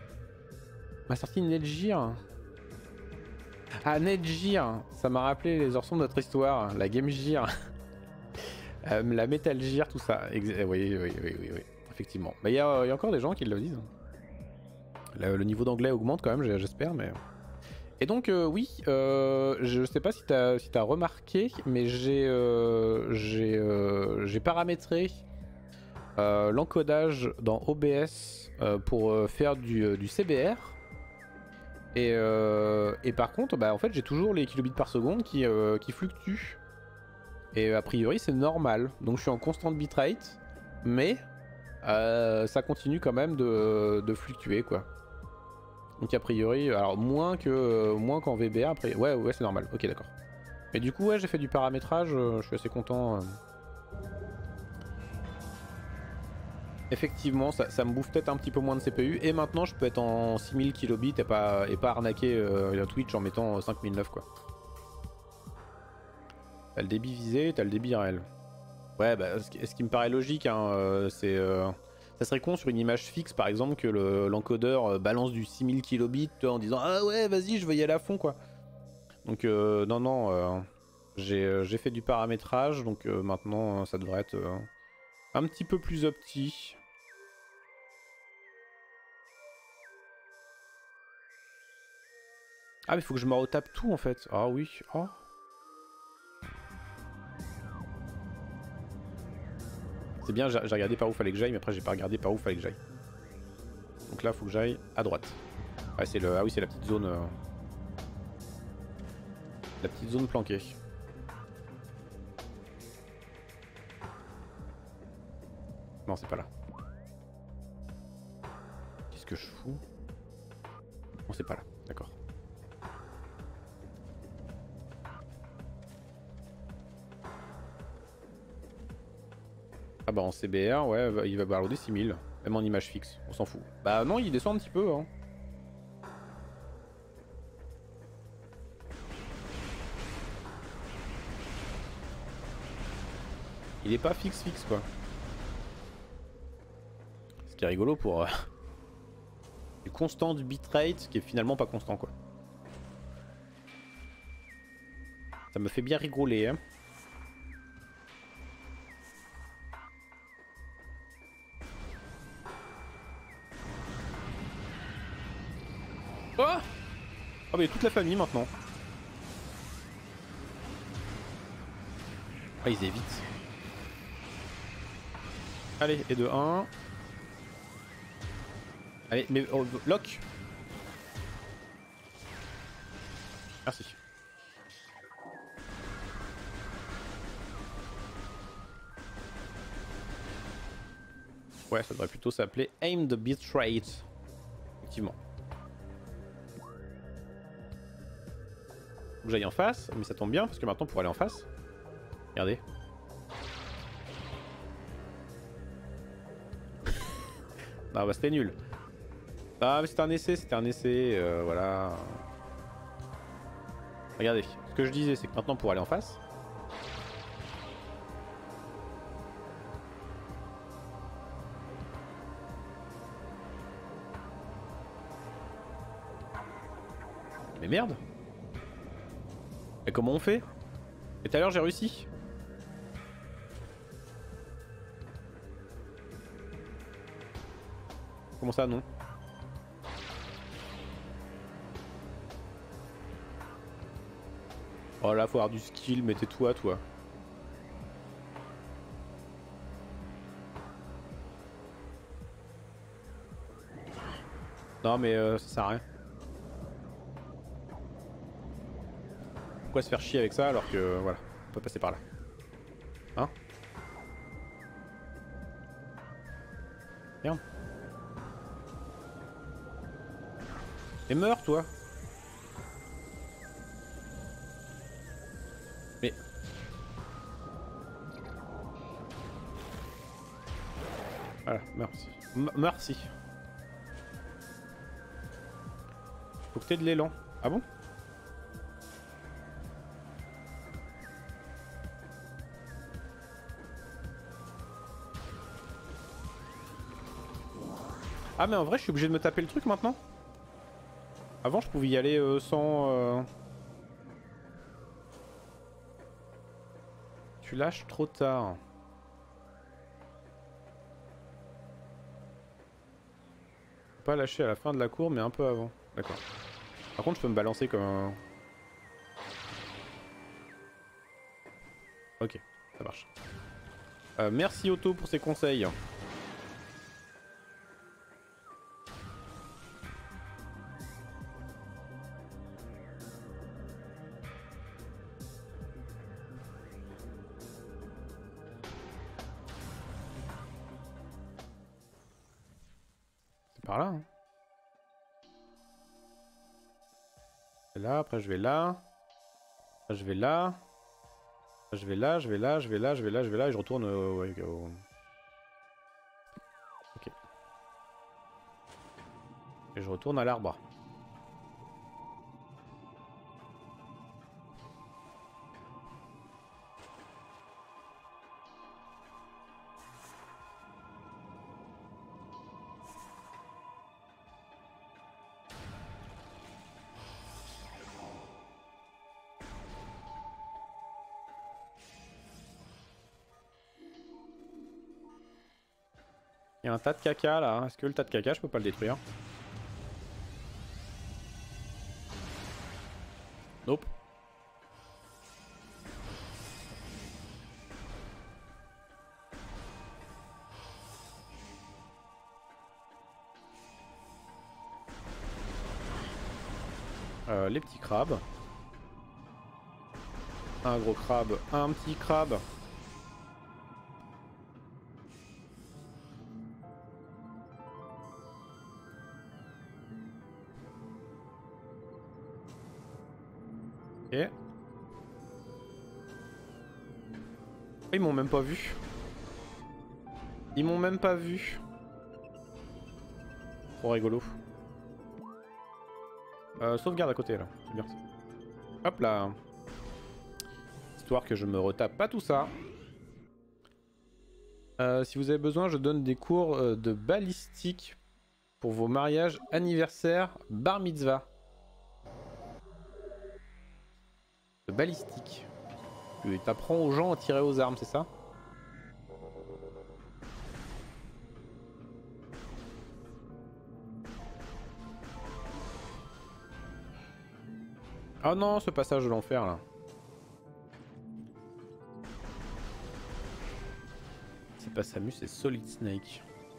Netgear. Ah Netgear, ça m'a rappelé les orçons de notre histoire, la Game Gear, la Metal Gear, tout ça. Oui, effectivement. Mais il y a encore des gens qui le disent. Le niveau d'anglais augmente quand même, j'espère, mais... Et donc oui, je sais pas si t'as remarqué, mais j'ai paramétré l'encodage dans OBS pour faire du CBR. Et par contre, bah, en fait, j'ai toujours les kilobits par seconde qui fluctuent. Et a priori, c'est normal. Donc je suis en constante bitrate, mais ça continue quand même de fluctuer, quoi. Donc a priori, alors moins qu'en VBA, après... Ouais, c'est normal, ok d'accord. Mais du coup, ouais, j'ai fait du paramétrage, je suis assez content. Effectivement, ça me bouffe peut-être un petit peu moins de CPU, et maintenant je peux être en 6000 kilobits et pas arnaquer la Twitch en mettant 5009 quoi. T'as le débit visé, t'as le débit réel. Ouais, bah ce qui me paraît logique, hein, c'est... ça serait con sur une image fixe par exemple que l'encodeur balance du 6000 kilobits en disant ah ouais vas-y je vais y aller à fond quoi. Donc non, j'ai fait du paramétrage donc maintenant ça devrait être un petit peu plus opti. Ah mais faut que je me retape tout en fait. Ah oui, oh. C'est bien, j'ai regardé par où fallait que j'aille, mais après j'ai pas regardé par où fallait que j'aille. Donc là, faut que j'aille à droite. Ah, c'est ah oui, c'est la petite zone. La petite zone planquée. Non, c'est pas là. Qu'est-ce que je fous? Non, c'est pas là. D'accord. Ah bah en CBR, ouais, il va balader 6000. Même en image fixe, on s'en fout. Bah non, il descend un petit peu, hein. Il est pas fixe quoi. Ce qui est rigolo pour du constant bitrate qui est finalement pas constant quoi. Ça me fait bien rigoler hein. Oh, oh mais toute la famille maintenant. Ah ils évitent. Allez, et de 1. Allez, mais oh, lock. Merci. Ouais, ça devrait plutôt s'appeler Aim the Bitrate. Effectivement. Faut que j'aille en face, mais ça tombe bien parce que maintenant pour aller en face. Regardez. Non bah c'était nul. Ah mais c'était un essai, voilà. Regardez, ce que je disais c'est que maintenant pour aller en face. Mais merde. Et comment on fait? Et tout à l'heure j'ai réussi. Comment ça, non? Oh là, faut avoir du skill, mais tais-toi, toi. Non, mais ça sert à rien. Pourquoi se faire chier avec ça alors que, voilà, on peut passer par là. Hein? Merde. Et meurs, toi. Mais... Voilà, merci. Merci. Faut que t'aies de l'élan. Ah bon? Ah mais en vrai je suis obligé de me taper le truc maintenant? Avant je pouvais y aller sans... Tu lâches trop tard. Faut pas lâcher à la fin de la cour mais un peu avant. D'accord. Par contre je peux me balancer comme un... Ok, ça marche. Merci Otto pour ses conseils. Par là. Hein. Là, après je vais là. Après je vais là. Après, je vais là, je vais là, je vais là, je vais là, je vais là et je retourne au... Ok. Et je retourne à l'arbre. Il y a un tas de caca là. Est-ce que le tas de caca, je peux pas le détruire? Nope. Les petits crabes. Un gros crabe, un petit crabe. Ok. Ils m'ont même pas vu. Ils m'ont même pas vu. Trop rigolo. Sauvegarde à côté là. C'est bien ça. Hop là. Histoire que je me retape pas tout ça. Si vous avez besoin, je donne des cours de balistique pour vos mariages, anniversaires, bar mitzvah. De balistique. Tu t'apprends aux gens à tirer aux armes, c'est ça? Ah non, ce passage de l'enfer là. C'est pas Samus, c'est Solid Snake.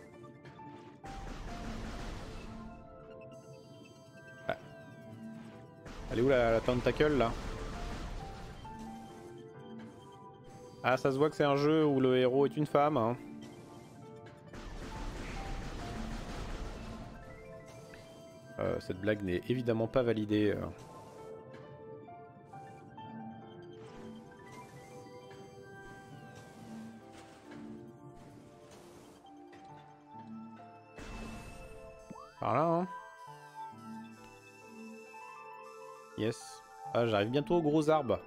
Ah. Elle est où la tentacle là? Ah, ça se voit que c'est un jeu où le héros est une femme. Hein. Cette blague n'est évidemment pas validée. Par là, hein. Yes. Ah, j'arrive bientôt aux gros arbres.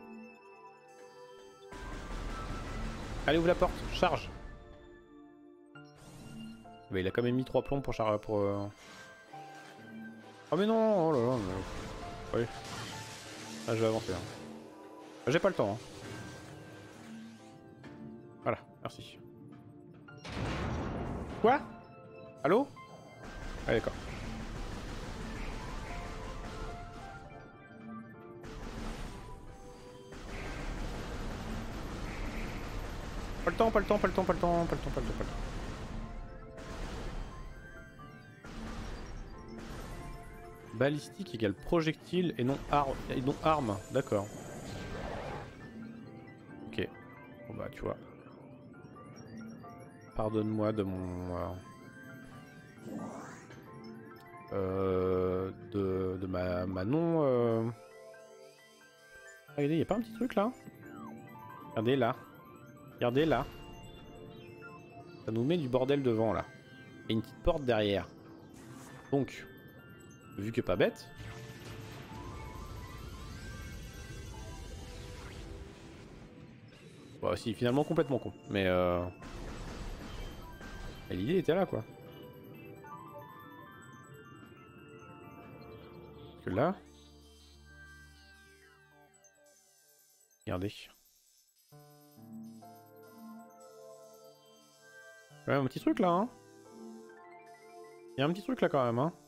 Allez, ouvre la porte, charge. Mais il a quand même mis 3 plombs pour charger pour... Oh mais non, oh là là, mais... Oui. Ah, je vais avancer. Hein. J'ai pas le temps. Hein. Voilà, merci. Quoi? Allô? Ah d'accord. Pas le temps, pas le temps, pas le temps, pas le temps, pas le temps, pas le temps, pas le temps. Balistique égale projectile et non, arme. D'accord. Ok. Bon bah tu vois. Pardonne-moi de mon... de ma non... Regardez, y a pas un petit truc là? Regardez là. Regardez là. Ça nous met du bordel devant là. Et une petite porte derrière. Donc, vu que pas bête... Bon, si, finalement complètement con. Mais l'idée était là quoi. Parce que là... Regardez. Ouais, un petit truc là, hein. Il y a un petit truc là quand même, hein.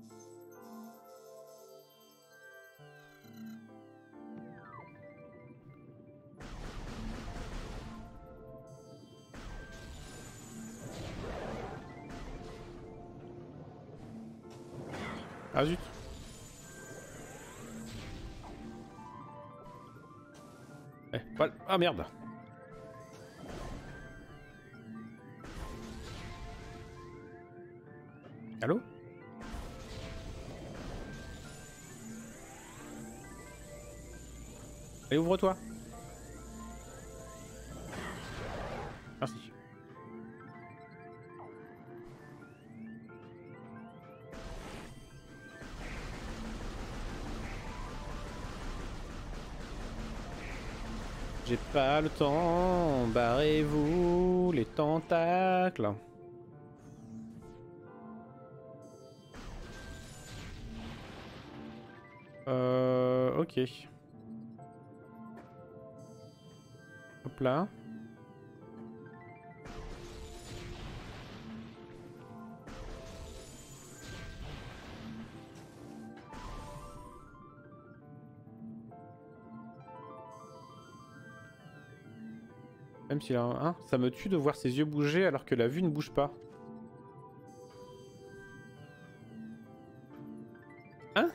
Ah zut. Eh, pas... Ah merde. Allô? Allez, ouvre-toi. Merci. J'ai pas le temps, barrez-vous les tentacles. Ok. Hop là. Même s'il a un... Hein, ça me tue de voir ses yeux bouger alors que la vue ne bouge pas. Hein?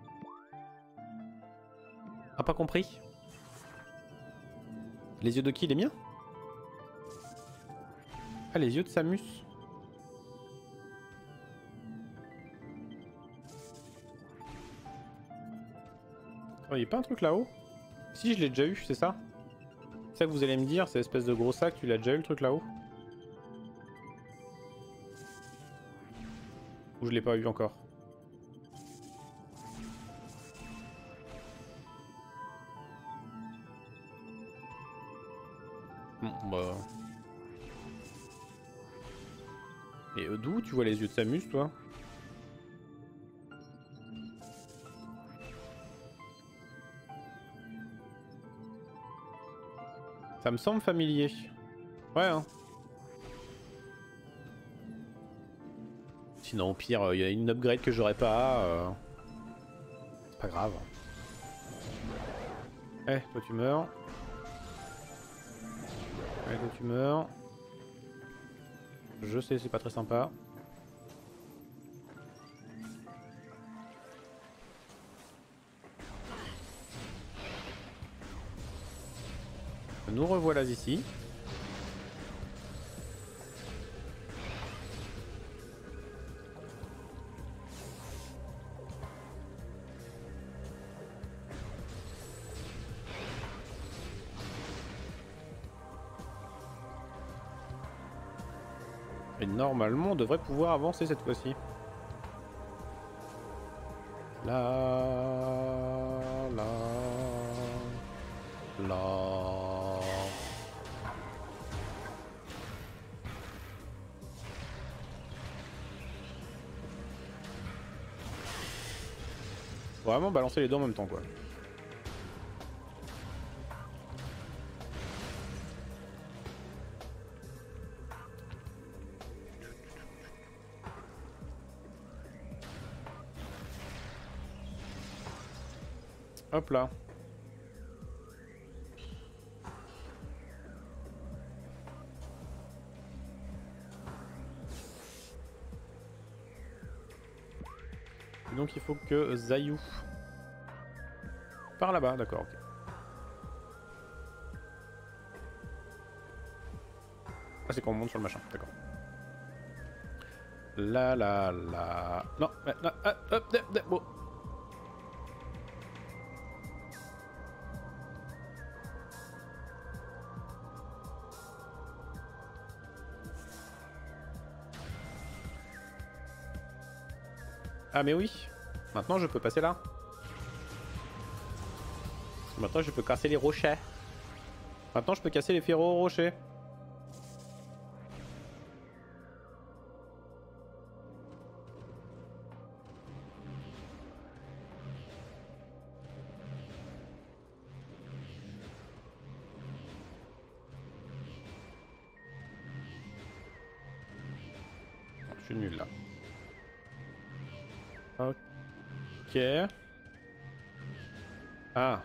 Ah, pas compris. Les yeux de qui? Les miens? Ah, les yeux de Samus. Oh, y'a pas un truc là-haut? Si, je l'ai déjà eu, c'est ça? C'est ça que vous allez me dire, c'est espèce de gros sac, tu l'as déjà eu le truc là-haut? Ou je l'ai pas eu encore? Bon, bah... Et d'où tu vois les yeux de Samus, toi? Ça me semble familier. Ouais, hein. Sinon, au pire, il y a une upgrade que j'aurais pas. C'est pas grave. Eh, toi tu meurs. Allez, toi tu meurs. Je sais, c'est pas très sympa. Nous revoilà ici. Et normalement, on devrait pouvoir avancer cette fois-ci. Là, là, là. Faut vraiment balancer les deux en même temps, quoi. Hop là. Et donc il faut que Zayou... Par là-bas, d'accord, ok. Ah, c'est quand on monte sur le machin, d'accord. La la la... Non, non, hop, bon. Ah mais oui, maintenant je peux passer là. Maintenant je peux casser les rochers. Maintenant je peux casser les ferro-rochers. Je suis nul là. Ok. Ah.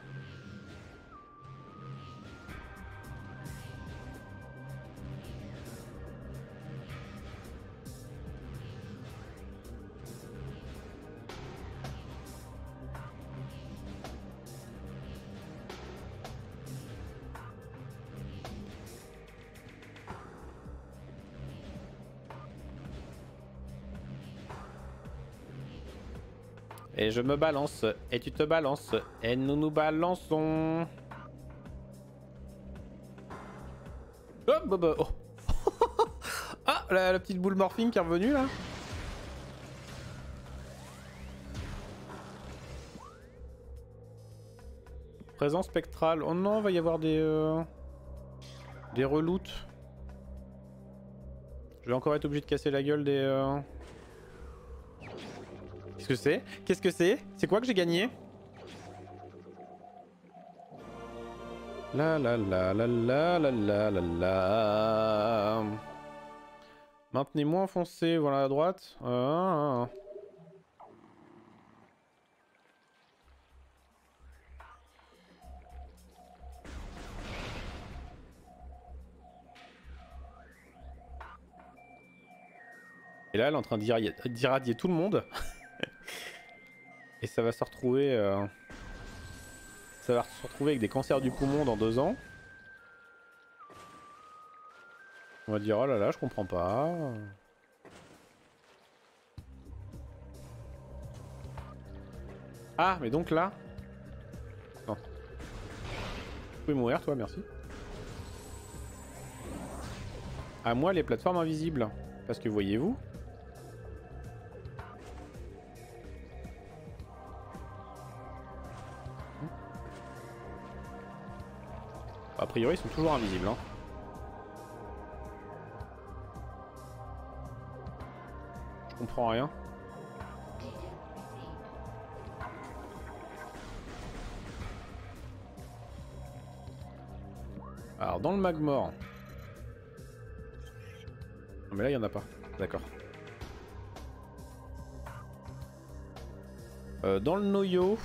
Et je me balance, et tu te balances, et nous nous balançons. Oh, bah, oh. Ah, la petite boule morphine qui est revenue là. Présence spectrale. Oh non, va y avoir des reloots. Je vais encore être obligé de casser la gueule des... Qu'est-ce que c'est? Qu'est-ce que c'est? C'est quoi que j'ai gagné? La la la la la la la la la. Maintenez-moi enfoncé, voilà à droite. Et là, elle est en train d'irradier tout le monde. Et ça va se retrouver... Ça va se retrouver avec des cancers du poumon dans 2 ans. On va dire, oh là là, je comprends pas. Ah, mais donc là... Non. Tu peux mourir, toi, merci. À moi, les plateformes invisibles. Parce que voyez-vous... A priori, ils sont toujours invisibles. Hein. Je comprends rien. Alors, dans le Magmor... Non, mais là, il n'y en a pas. D'accord. Dans le noyau...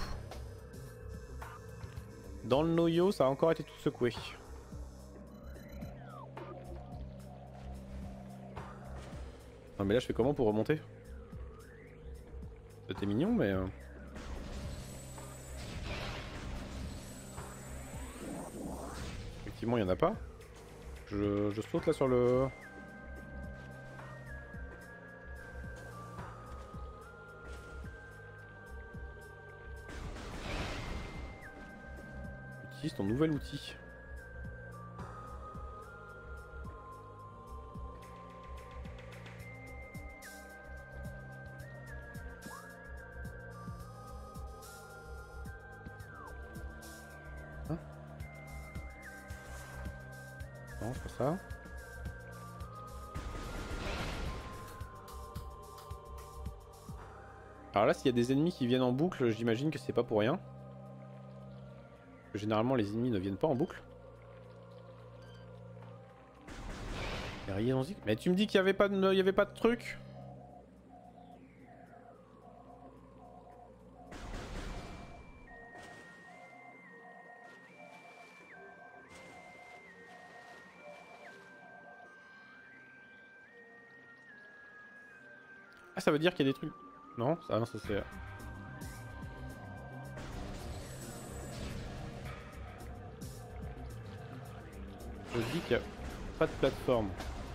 Dans le noyau, ça a encore été tout secoué. Non mais là je fais comment pour remonter? C'était mignon mais... Effectivement il n'y en a pas. Je saute là sur le... Utilise ton nouvel outil. Hein? Non, c'est pas ça. Alors là, s'il y a des ennemis qui viennent en boucle, j'imagine que c'est pas pour rien. Généralement, les ennemis ne viennent pas en boucle. Mais tu me dis qu'il n'y avait pas de truc? Ah, ça veut dire qu'il y a des trucs... Non, ça, non, ça c'est... Je dis qu'il n'y a pas de plateforme.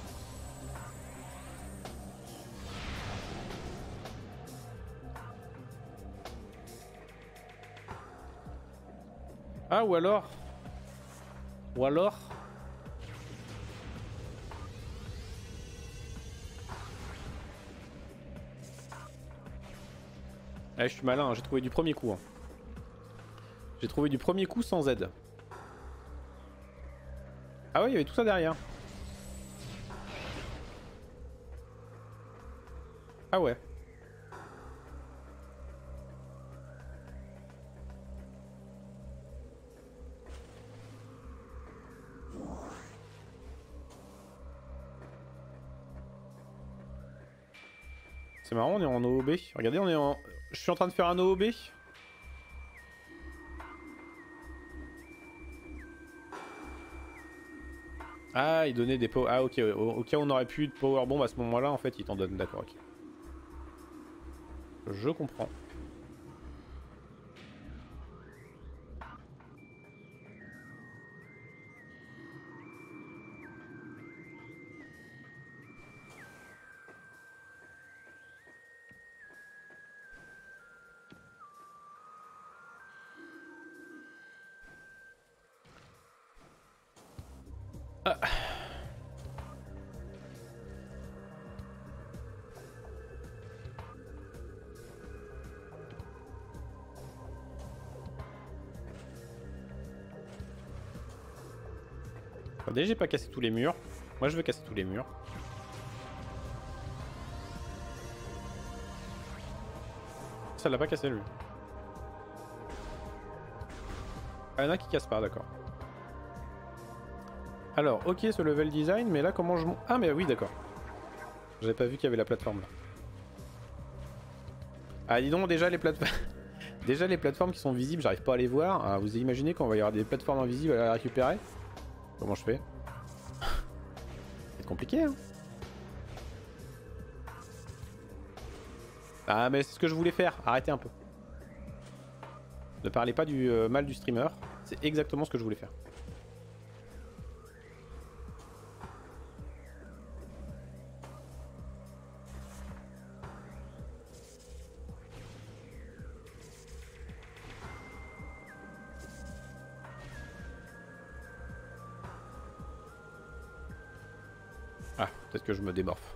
Ah, ou alors... Ou alors... Ah, je suis malin, hein, j'ai trouvé du premier coup. Hein. J'ai trouvé du premier coup sans aide. Ah ouais, il y avait tout ça derrière. Ah ouais. C'est marrant, on est en OOB. Regardez, on est en... Je suis en train de faire un OOB. Ah, il donnait des power... Ah ok, au cas où on aurait pu de power bomb à ce moment-là, en fait, il t'en donne. D'accord, ok. Je comprends. Ah. Attendez, j'ai pas cassé tous les murs. Moi, je veux casser tous les murs. Ça l'a pas cassé, lui. Ah, il y en a qui cassent pas, d'accord. Alors, ok, ce level design, mais là, comment je monte... Ah, mais oui, d'accord. J'avais pas vu qu'il y avait la plateforme, là. Ah, dis donc, déjà, les plateformes... déjà, les plateformes qui sont visibles, j'arrive pas à les voir. Ah, vous imaginez qu'on va y avoir des plateformes invisibles à récupérer? Comment je fais? C'est compliqué, hein. Ah, mais c'est ce que je voulais faire. Arrêtez un peu. Ne parlez pas du mal du streamer. C'est exactement ce que je voulais faire. Ah, peut-être que je me démorphe.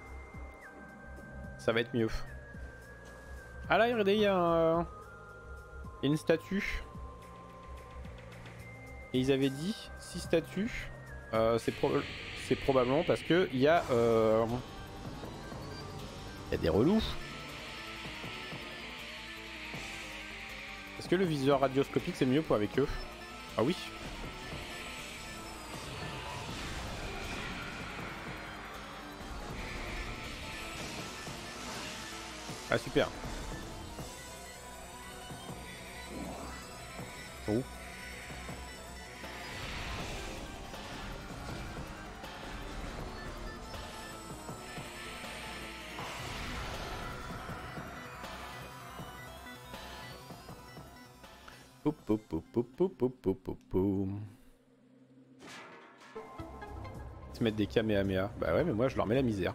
Ça va être mieux. Ah là, regardez, il y a une statue. Et ils avaient dit 6 statues. C'est probablement parce que il y a des relous. Est-ce que le viseur radioscopique c'est mieux pour avec eux? Ah oui. Ah super. Oh. Se mettre des kamehameha. Bah ouais, mais moi je leur mets la misère.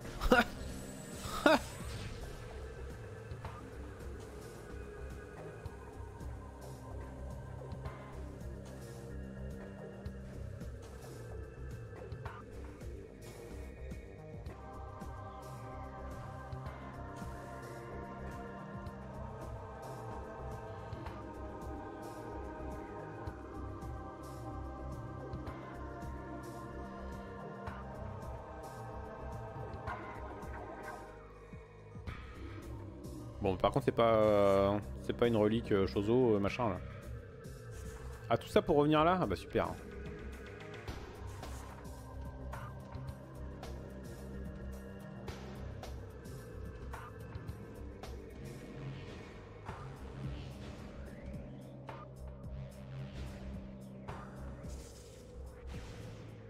Bon, par contre, c'est pas une relique Chozo machin là. Ah, tout ça pour revenir là? Ah bah super.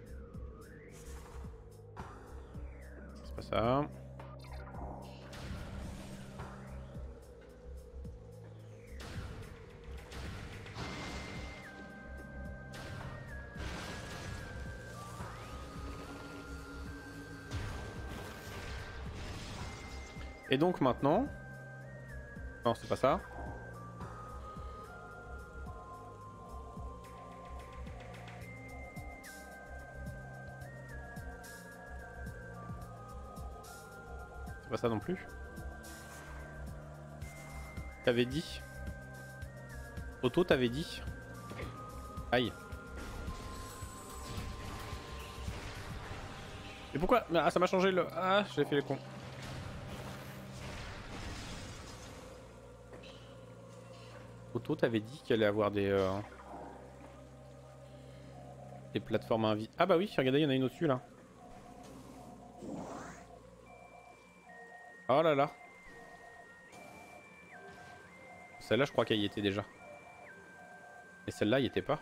C'est pas ça. Et donc maintenant... Non, c'est pas ça. C'est pas ça non plus. T'avais dit. Otto, t'avais dit. Aïe. Et pourquoi? Ah, ça m'a changé le... Ah, j'ai fait le con. Otto, t'avais dit qu'il allait avoir des plateformes invisibles. Ah bah oui, regardez, il y en a une au-dessus là. Oh là là. Celle-là, je crois qu'elle y était déjà. Et celle-là, il y était pas.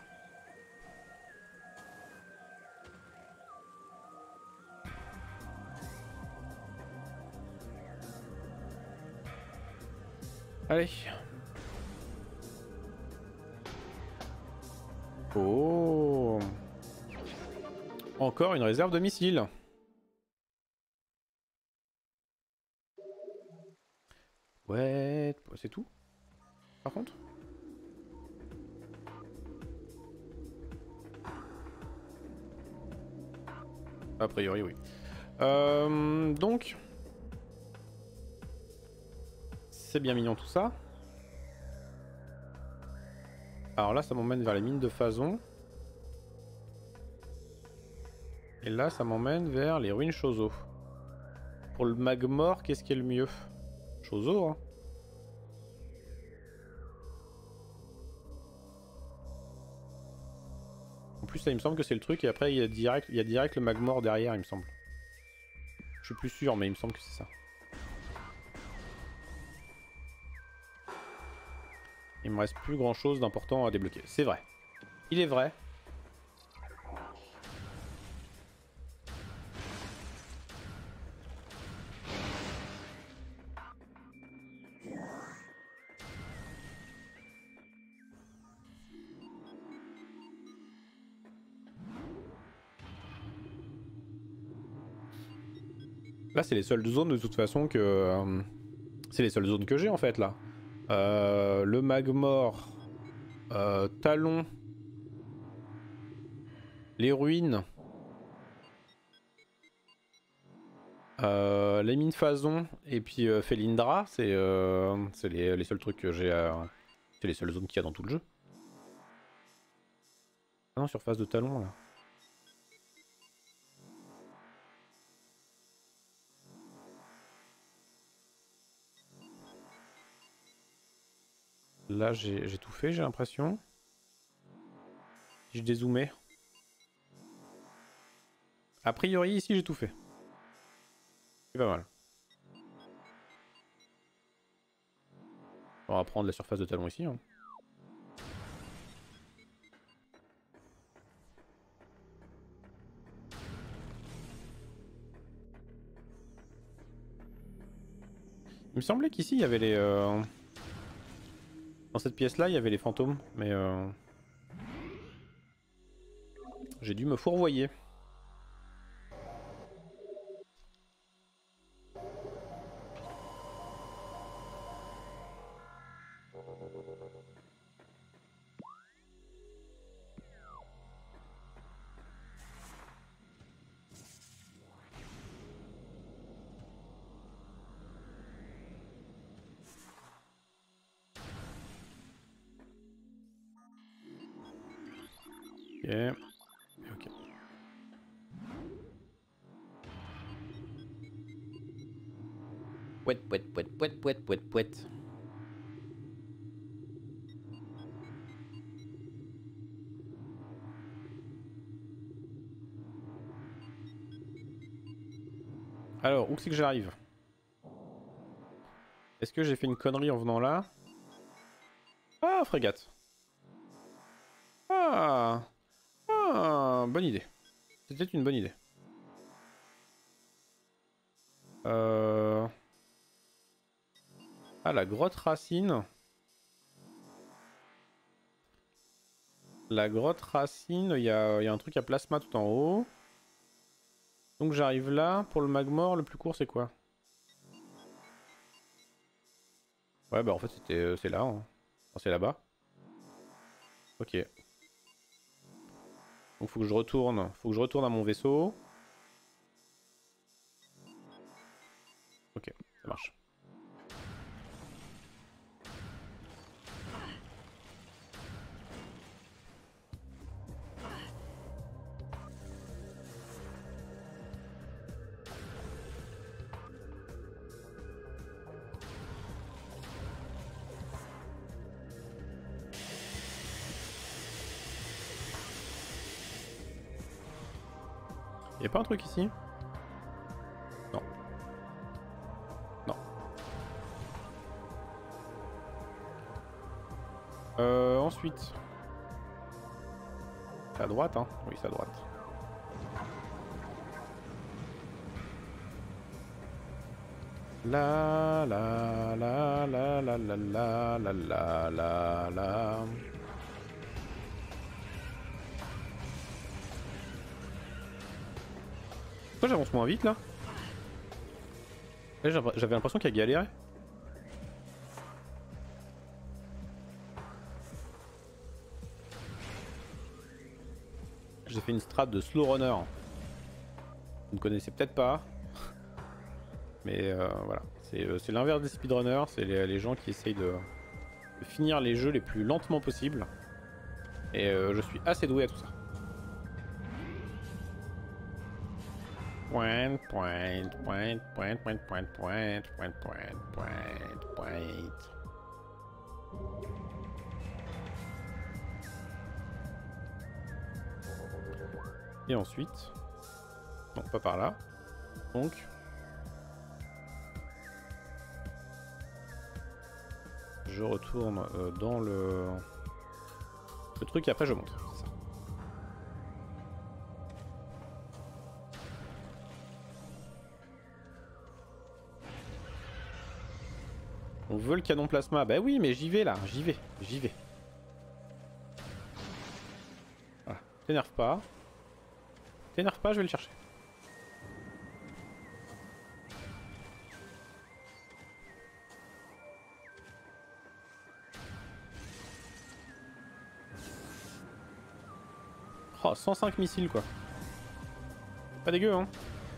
Allez. Oh. Encore une réserve de missiles. Ouais, c'est tout. Par contre. A priori, oui. Donc. C'est bien mignon tout ça. Alors là, ça m'emmène vers les mines de Phazon. Et là, ça m'emmène vers les ruines Chozo. Pour le Magmor, qu'est-ce qui est le mieux? Chozo, hein. En plus, ça, il me semble que c'est le truc. Et après, il y a direct le Magmor derrière, il me semble. Je suis plus sûr, mais il me semble que c'est ça. Il me reste plus grand chose d'important à débloquer. C'est vrai. Il est vrai. Là, c'est les seules zones de toute façon que... c'est les seules zones que j'ai en fait là. Le Magmor, Talon, les ruines, les mines Phazon et puis Felindra, c'est les seuls trucs que j'ai à... C'est les seules zones qu'il y a dans tout le jeu. Ah non, surface de Talon là. Là j'ai tout fait, j'ai l'impression. Si je dézoomais. A priori ici j'ai tout fait. C'est pas mal. On va prendre la surface de Talon ici. Hein. Il me semblait qu'ici il y avait les... Dans cette pièce là il y avait les fantômes, mais j'ai dû me fourvoyer. Ok. Ok. Pouet, pouet, pouet, pouet, pouet, pouet, pouet. Alors, où c'est que j'arrive? Est-ce que j'ai fait une connerie en venant là? Ah, frégate. Ah. Ah, bonne idée. C'était une bonne idée. Ah, la grotte racine. La grotte racine, il y a un truc à plasma tout en haut. Donc j'arrive là. Pour le Magmor, le plus court c'est quoi? Ouais, bah en fait, c'est là. Hein. Enfin, c'est là-bas. Ok. Donc faut que je retourne. Faut que je retourne à mon vaisseau. Ok, ça marche. Y'a pas un truc ici? Non. Non. Ensuite. C'est à droite, hein? Oui, c'est à droite. La la la la la la la la la la la. Pourquoi j'avance moins vite là? J'avais l'impression qu'elle galérait. J'ai fait une strat de slow runner. Vous ne connaissez peut-être pas. Mais voilà. C'est l'inverse des speedrunners. C'est les gens qui essayent de finir les jeux les plus lentement possible. Et je suis assez doué à tout ça. Point, point, point, point, point, point, point, point, point, point, point. Et ensuite... Non, pas par là. Donc... Je retourne dans le truc et après je monte. C'est ça. On veut le canon plasma. Bah oui, mais j'y vais là, j'y vais. Voilà. T'énerve pas. T'énerve pas, je vais le chercher. Oh, 105 missiles quoi. Pas dégueu hein.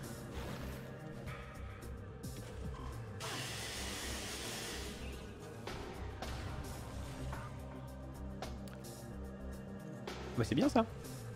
Bah c'est bien ça.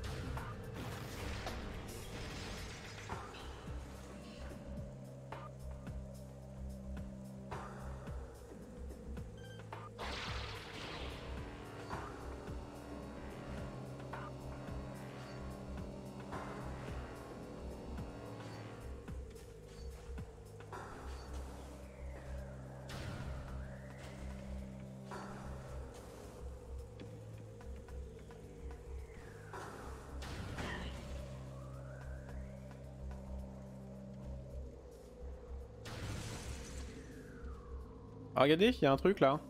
Ah, regardez, il y a un truc là.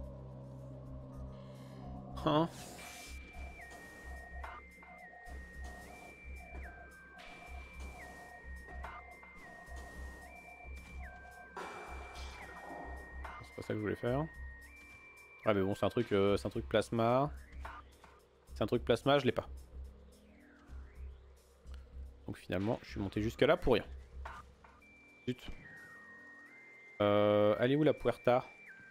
Hein? C'est pas ça que je voulais faire. Ah mais bon, c'est un truc plasma. C'est un truc plasma, je l'ai pas. Donc finalement, je suis monté jusque là pour rien. Zut. Elle est où la Puerta?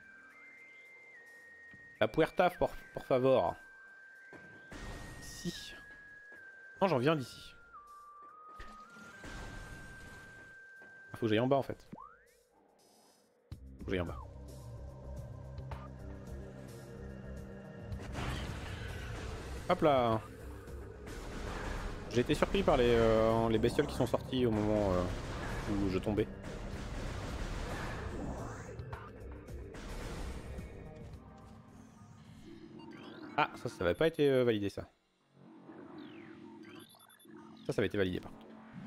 La Puerta, por favor. Ici. Non, j'en viens d'ici. Faut que j'aille en bas en fait. Faut que j'aille en bas. Hop là. J'ai été surpris par les bestioles qui sont sorties au moment où je tombais. Ah, ça avait pas été validé ça. Ça avait été validé par contre.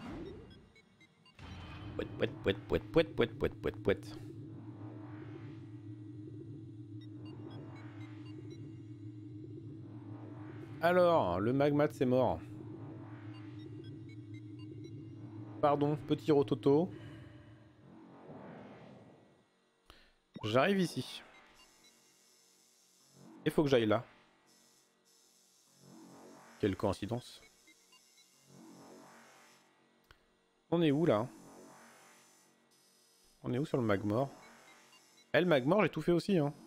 Pouet. Alors, le magmat c'est mort. Pardon, petit rototo. J'arrive ici. Il faut que j'aille là. Quelle coïncidence. On est où là? On est où sur le Magmor? Le Magmor, j'ai tout fait aussi. Hein.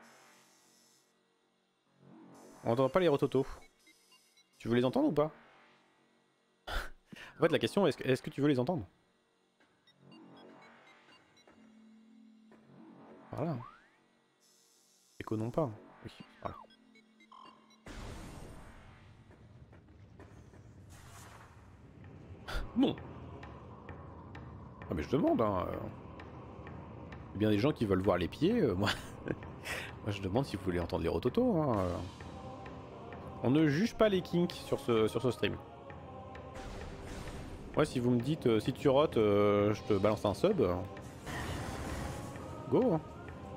On entend pas les rototos. Tu veux les entendre ou pas? En fait, la question est est-ce que tu veux les entendre? Voilà. Déconnons pas. Oui, voilà. Non. Ah mais je demande, hein. Il y a bien des gens qui veulent voir les pieds, moi... moi je demande si vous voulez entendre les rototos, hein. On ne juge pas les kinks sur ce stream. Moi si vous me dites, si tu rotes, je te balance un sub. Go hein.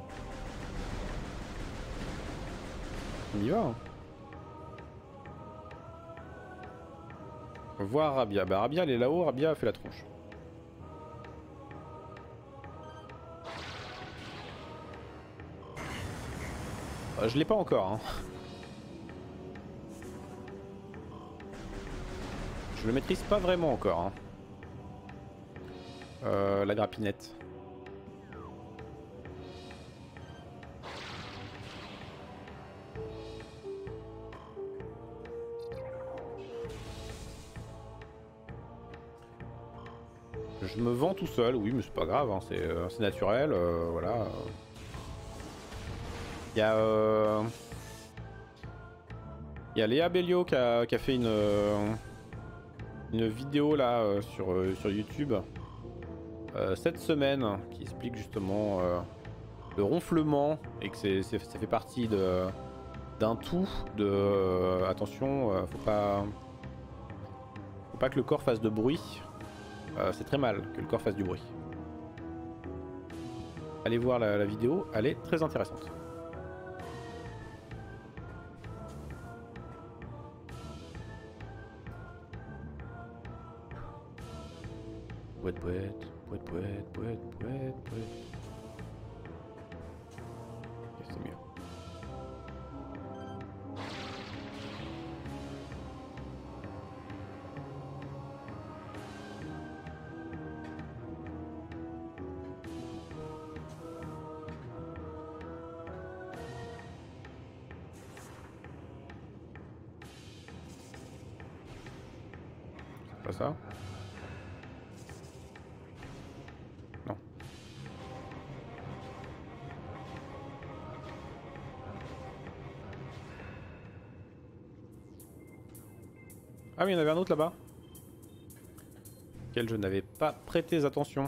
On y va hein. Voir Rabia. Bah Rabia elle est là-haut, Rabia a fait la tronche. Je l'ai pas encore hein. Je le maîtrise pas vraiment encore hein. La grappinette. Je me vends tout seul, oui mais c'est pas grave, hein. C'est naturel, voilà. Il y a Léa Bellio qui a fait une vidéo là sur YouTube cette semaine qui explique justement le ronflement et que ça fait partie d'un tout de attention, faut pas que le corps fasse de bruit. C'est très mal que le corps fasse du bruit. Allez voir la vidéo, elle est très intéressante. Bouette, bouette, bouette, bouette, bouette, bouette, bouette. Ok, c'est mieux. C'est pas ça? Non. Ah oui, il y en avait un autre là-bas. Auquel je n'avais pas prêté attention.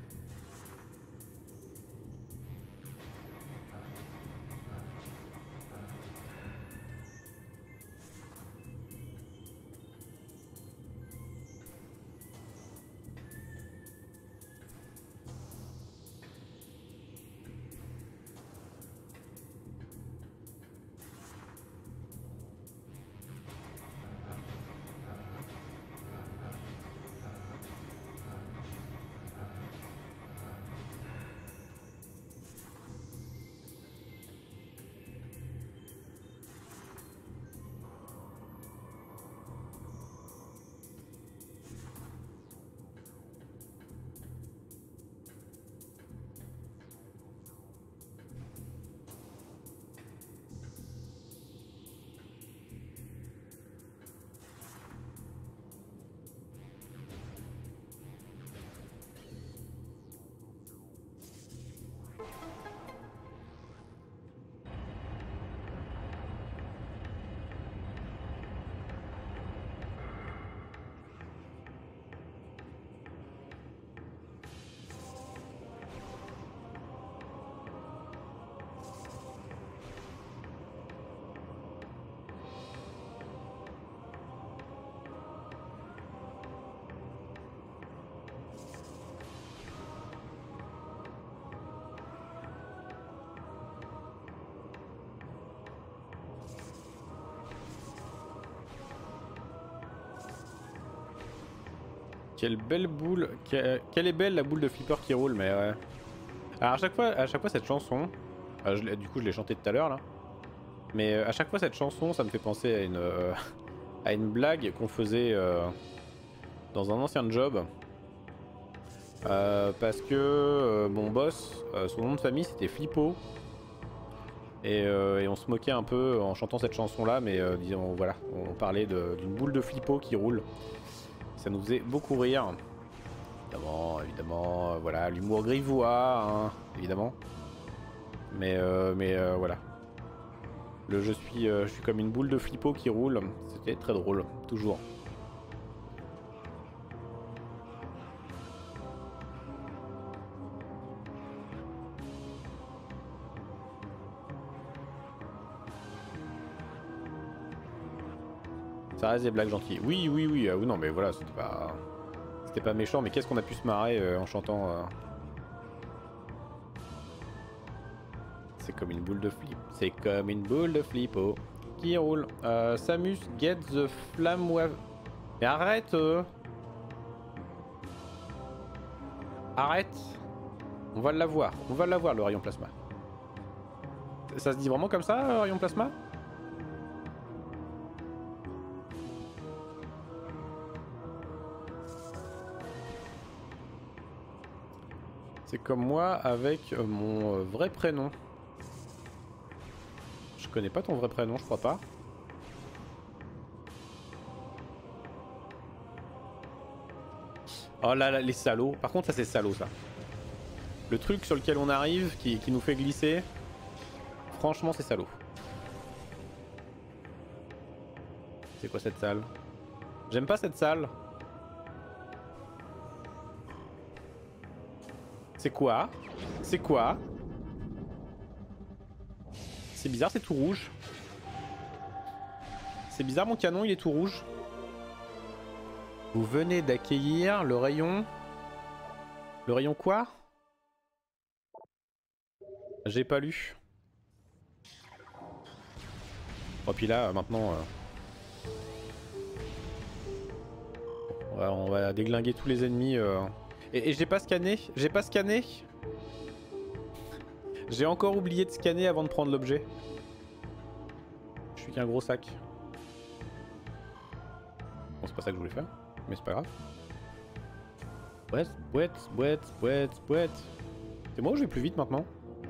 Quelle belle boule. Quelle est belle la boule de flipper qui roule, mais ouais. Alors à chaque fois cette chanson, du coup je l'ai chantée tout à l'heure là. Mais à chaque fois cette chanson, ça me fait penser à une blague qu'on faisait dans un ancien job. Parce que mon boss, son nom de famille c'était Flippo. Et on se moquait un peu en chantant cette chanson là, mais disons voilà, on parlait d'une boule de Flippo qui roule. Ça nous faisait beaucoup rire. Évidemment, voilà, l'humour grivois, hein, évidemment. Mais voilà. Je suis comme une boule de Flippo qui roule, c'était très drôle, toujours. Ça reste des blagues gentilles. Oui, non mais voilà, c'était pas méchant, mais qu'est-ce qu'on a pu se marrer en chantant C'est comme une boule de flip. C'est comme une boule de flippo qui roule. Samus get the flamme wave. Mais arrête Arrête. On va l'avoir le rayon plasma. Ça se dit vraiment comme ça, rayon plasma? C'est comme moi avec mon vrai prénom. Je connais pas ton vrai prénom, je crois pas. Oh là là, les salauds. Par contre, ça c'est salaud ça. Le truc sur lequel on arrive, qui nous fait glisser. Franchement, c'est salaud. C'est quoi cette salle? J'aime pas cette salle. C'est quoi? C'est quoi? C'est bizarre, c'est tout rouge. C'est bizarre, mon canon, il est tout rouge. Vous venez d'accueillir le rayon... Le rayon quoi? J'ai pas lu. Oh, puis là, maintenant... on va déglinguer tous les ennemis... Et j'ai pas scanné. J'ai pas scanné. J'ai encore oublié de scanner avant de prendre l'objet. Je suis qu'un gros sac. Bon, c'est pas ça que je voulais faire, mais c'est pas grave. Boîte. C'est moi ou je vais plus vite maintenant?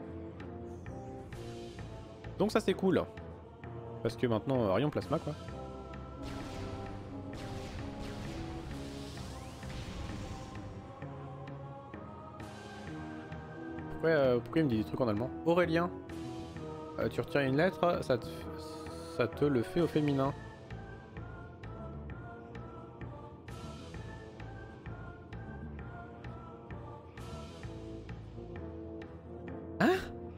Donc ça c'est cool. Parce que maintenant, rayon plasma quoi. Pourquoi il me dit des trucs en allemand? Aurélien, tu retires une lettre, ça te le fait au féminin. Hein?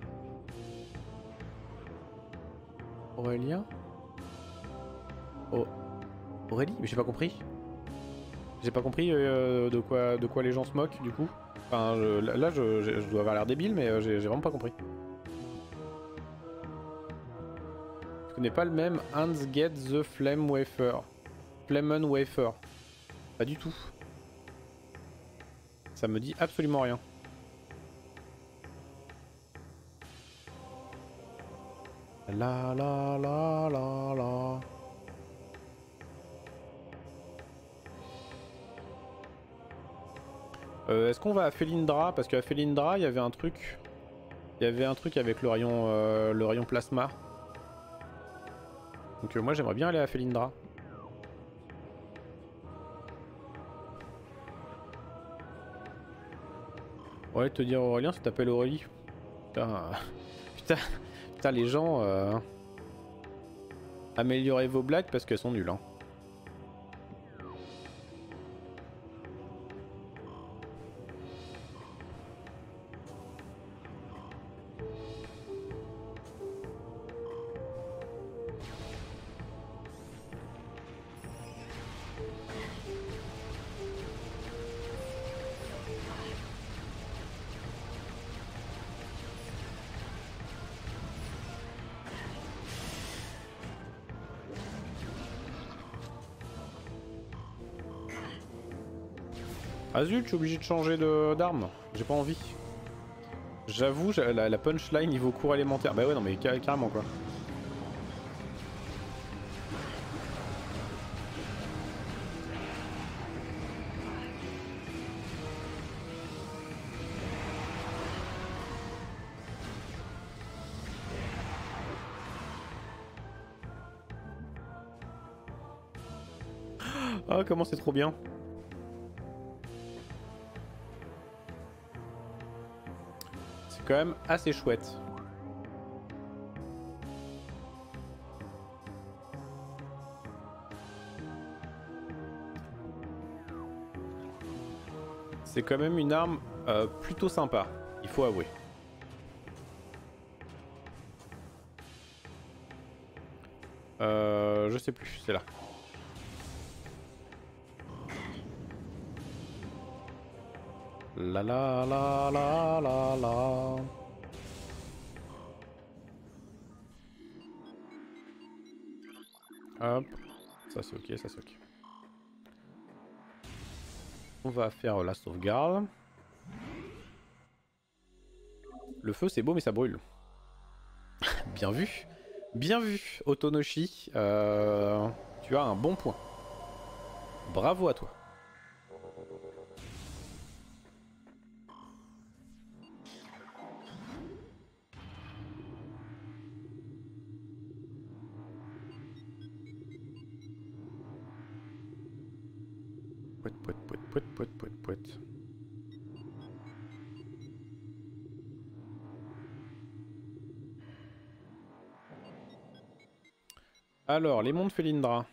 Aurélien? Oh. Aurélie? Mais j'ai pas compris. J'ai pas compris de quoi les gens se moquent du coup. Enfin, là, je dois avoir l'air débile, mais j'ai vraiment pas compris. Je connais pas le même Hans Get the Flame Wafer. Flamen Wafer. Pas du tout. Ça me dit absolument rien. La la la la la. Est-ce qu'on va à Felindra? Parce qu'à Felindra, il y avait un truc. Il y avait un truc avec le rayon plasma. Donc moi j'aimerais bien aller à Felindra. Ouais, te dire Aurélien, ça t'appelle Aurélie. Putain, putain, les gens, améliorez vos blagues parce qu'elles sont nulles. Hein. Ah zut, je suis obligé de changer d'arme. J'ai pas envie. J'avoue, la punchline niveau cours élémentaire. Bah ouais, non mais carrément quoi. Ah, comment c'est trop bien. C'est quand même assez chouette. C'est quand même une arme plutôt sympa, il faut avouer. Je sais plus, c'est là. La la la la la la. Hop, ça c'est ok, ça c'est ok. On va faire la sauvegarde. Le feu c'est beau mais ça brûle. Bien vu. Bien vu, Otonoshi. Tu as un bon point. Bravo à toi. Pouet, pouet, pouet, pouet, pouet, pouet, pouet. Alors, les mondes Felindra.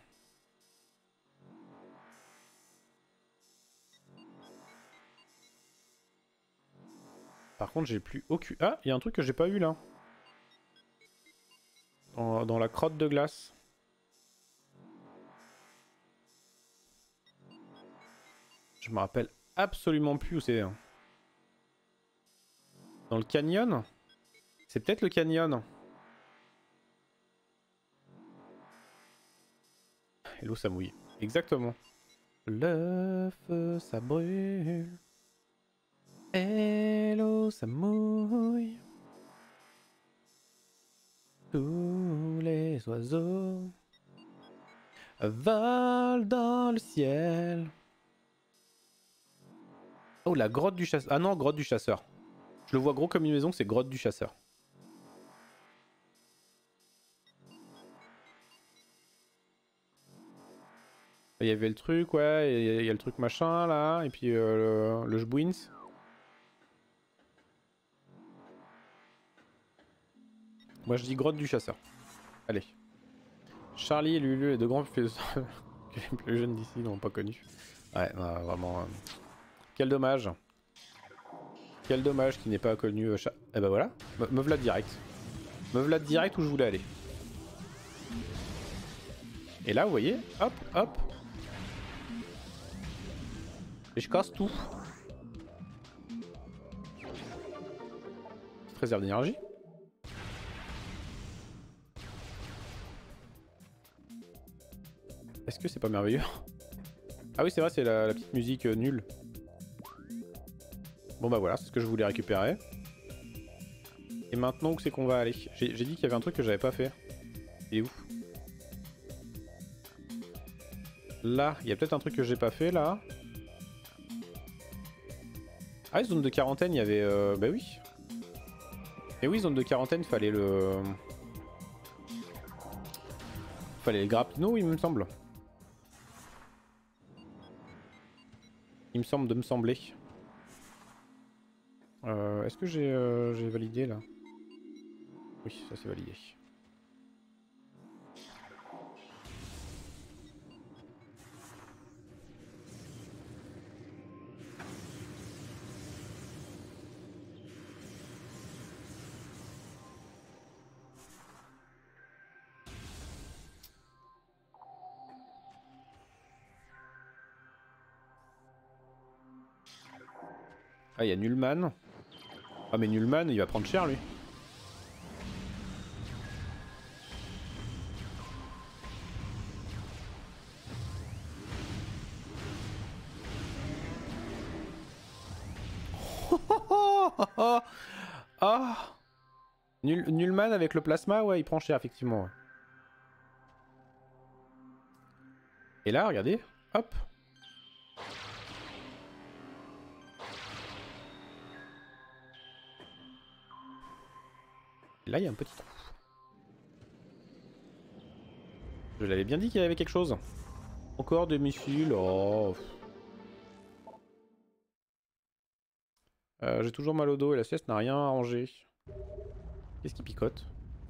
Par contre, j'ai plus aucun... Ah, il y a un truc que j'ai pas eu là. Dans la crotte de glace. Je me rappelle absolument plus où c'est. Dans le canyon? C'est peut-être le canyon. Et l'eau ça mouille. Exactement. Le feu ça brûle. Et l'eau ça mouille. Tous les oiseaux volent dans le ciel. Oh, la grotte du chasseur. Ah non, grotte du chasseur. Je le vois gros comme une maison, c'est grotte du chasseur. Il y avait le truc, ouais, il y a le truc machin là, et puis le jbouins. Moi je dis grotte du chasseur. Allez. Charlie et Lulu, les deux grands philosophes que les plus jeunes d'ici n'ont pas connu. Ouais, vraiment. Quel dommage. Quel dommage qu'il n'ait pas connu. Eh ben voilà, me v'là direct. Me v'là direct où je voulais aller. Et là, vous voyez, hop, hop. Et je casse tout. Petite réserve d'énergie. Est-ce que c'est pas merveilleux? Ah oui, c'est vrai, c'est la petite musique nulle. Bon bah voilà, c'est ce que je voulais récupérer. Et maintenant, où c'est qu'on va aller? J'ai dit qu'il y avait un truc que j'avais pas fait. Il est où? Là, il y a peut-être un truc que j'ai pas fait, là. Ah, zone de quarantaine, il y avait... Bah oui. Et oui, zone de quarantaine, fallait le... Fallait le grappino, il me semble. Il me semble de me sembler. Est-ce que j'ai validé, là? Oui, ça c'est validé. Ah, il y a Nullman. Ah, mais Nullman, il va prendre cher, lui. Ah, Nullman avec le plasma, ouais, il prend cher, effectivement. Ouais. Et là, regardez, hop. Et là, il y a un petit trou. Je l'avais bien dit qu'il y avait quelque chose. Encore des missiles. Oh. J'ai toujours mal au dos et la sieste n'a rien arrangé. Qu'est-ce qui picote?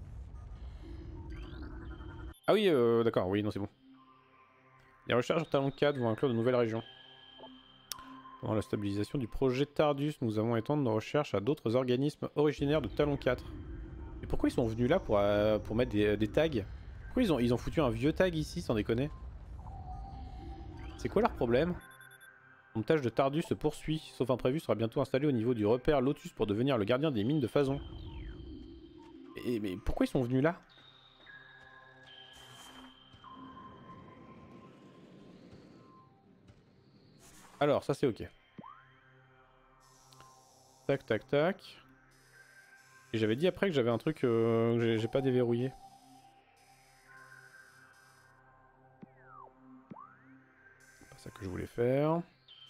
Ah oui, d'accord, oui, non, c'est bon. Les recherches sur Talon 4 vont inclure de nouvelles régions. Pendant la stabilisation du projet Tardus, nous avons étendu nos recherches à d'autres organismes originaires de Talon 4. Mais pourquoi ils sont venus là pour mettre des tags? Pourquoi ils ont foutu un vieux tag ici, sans déconner? C'est quoi leur problème? Le montage de Tardus se poursuit, sauf imprévu sera bientôt installé au niveau du repère Lotus pour devenir le gardien des mines de Phazon. Mais pourquoi ils sont venus là? Alors, ça c'est ok. Tac, tac, tac. Et j'avais dit après que j'avais un truc que j'ai pas déverrouillé. C'est pas ça que je voulais faire.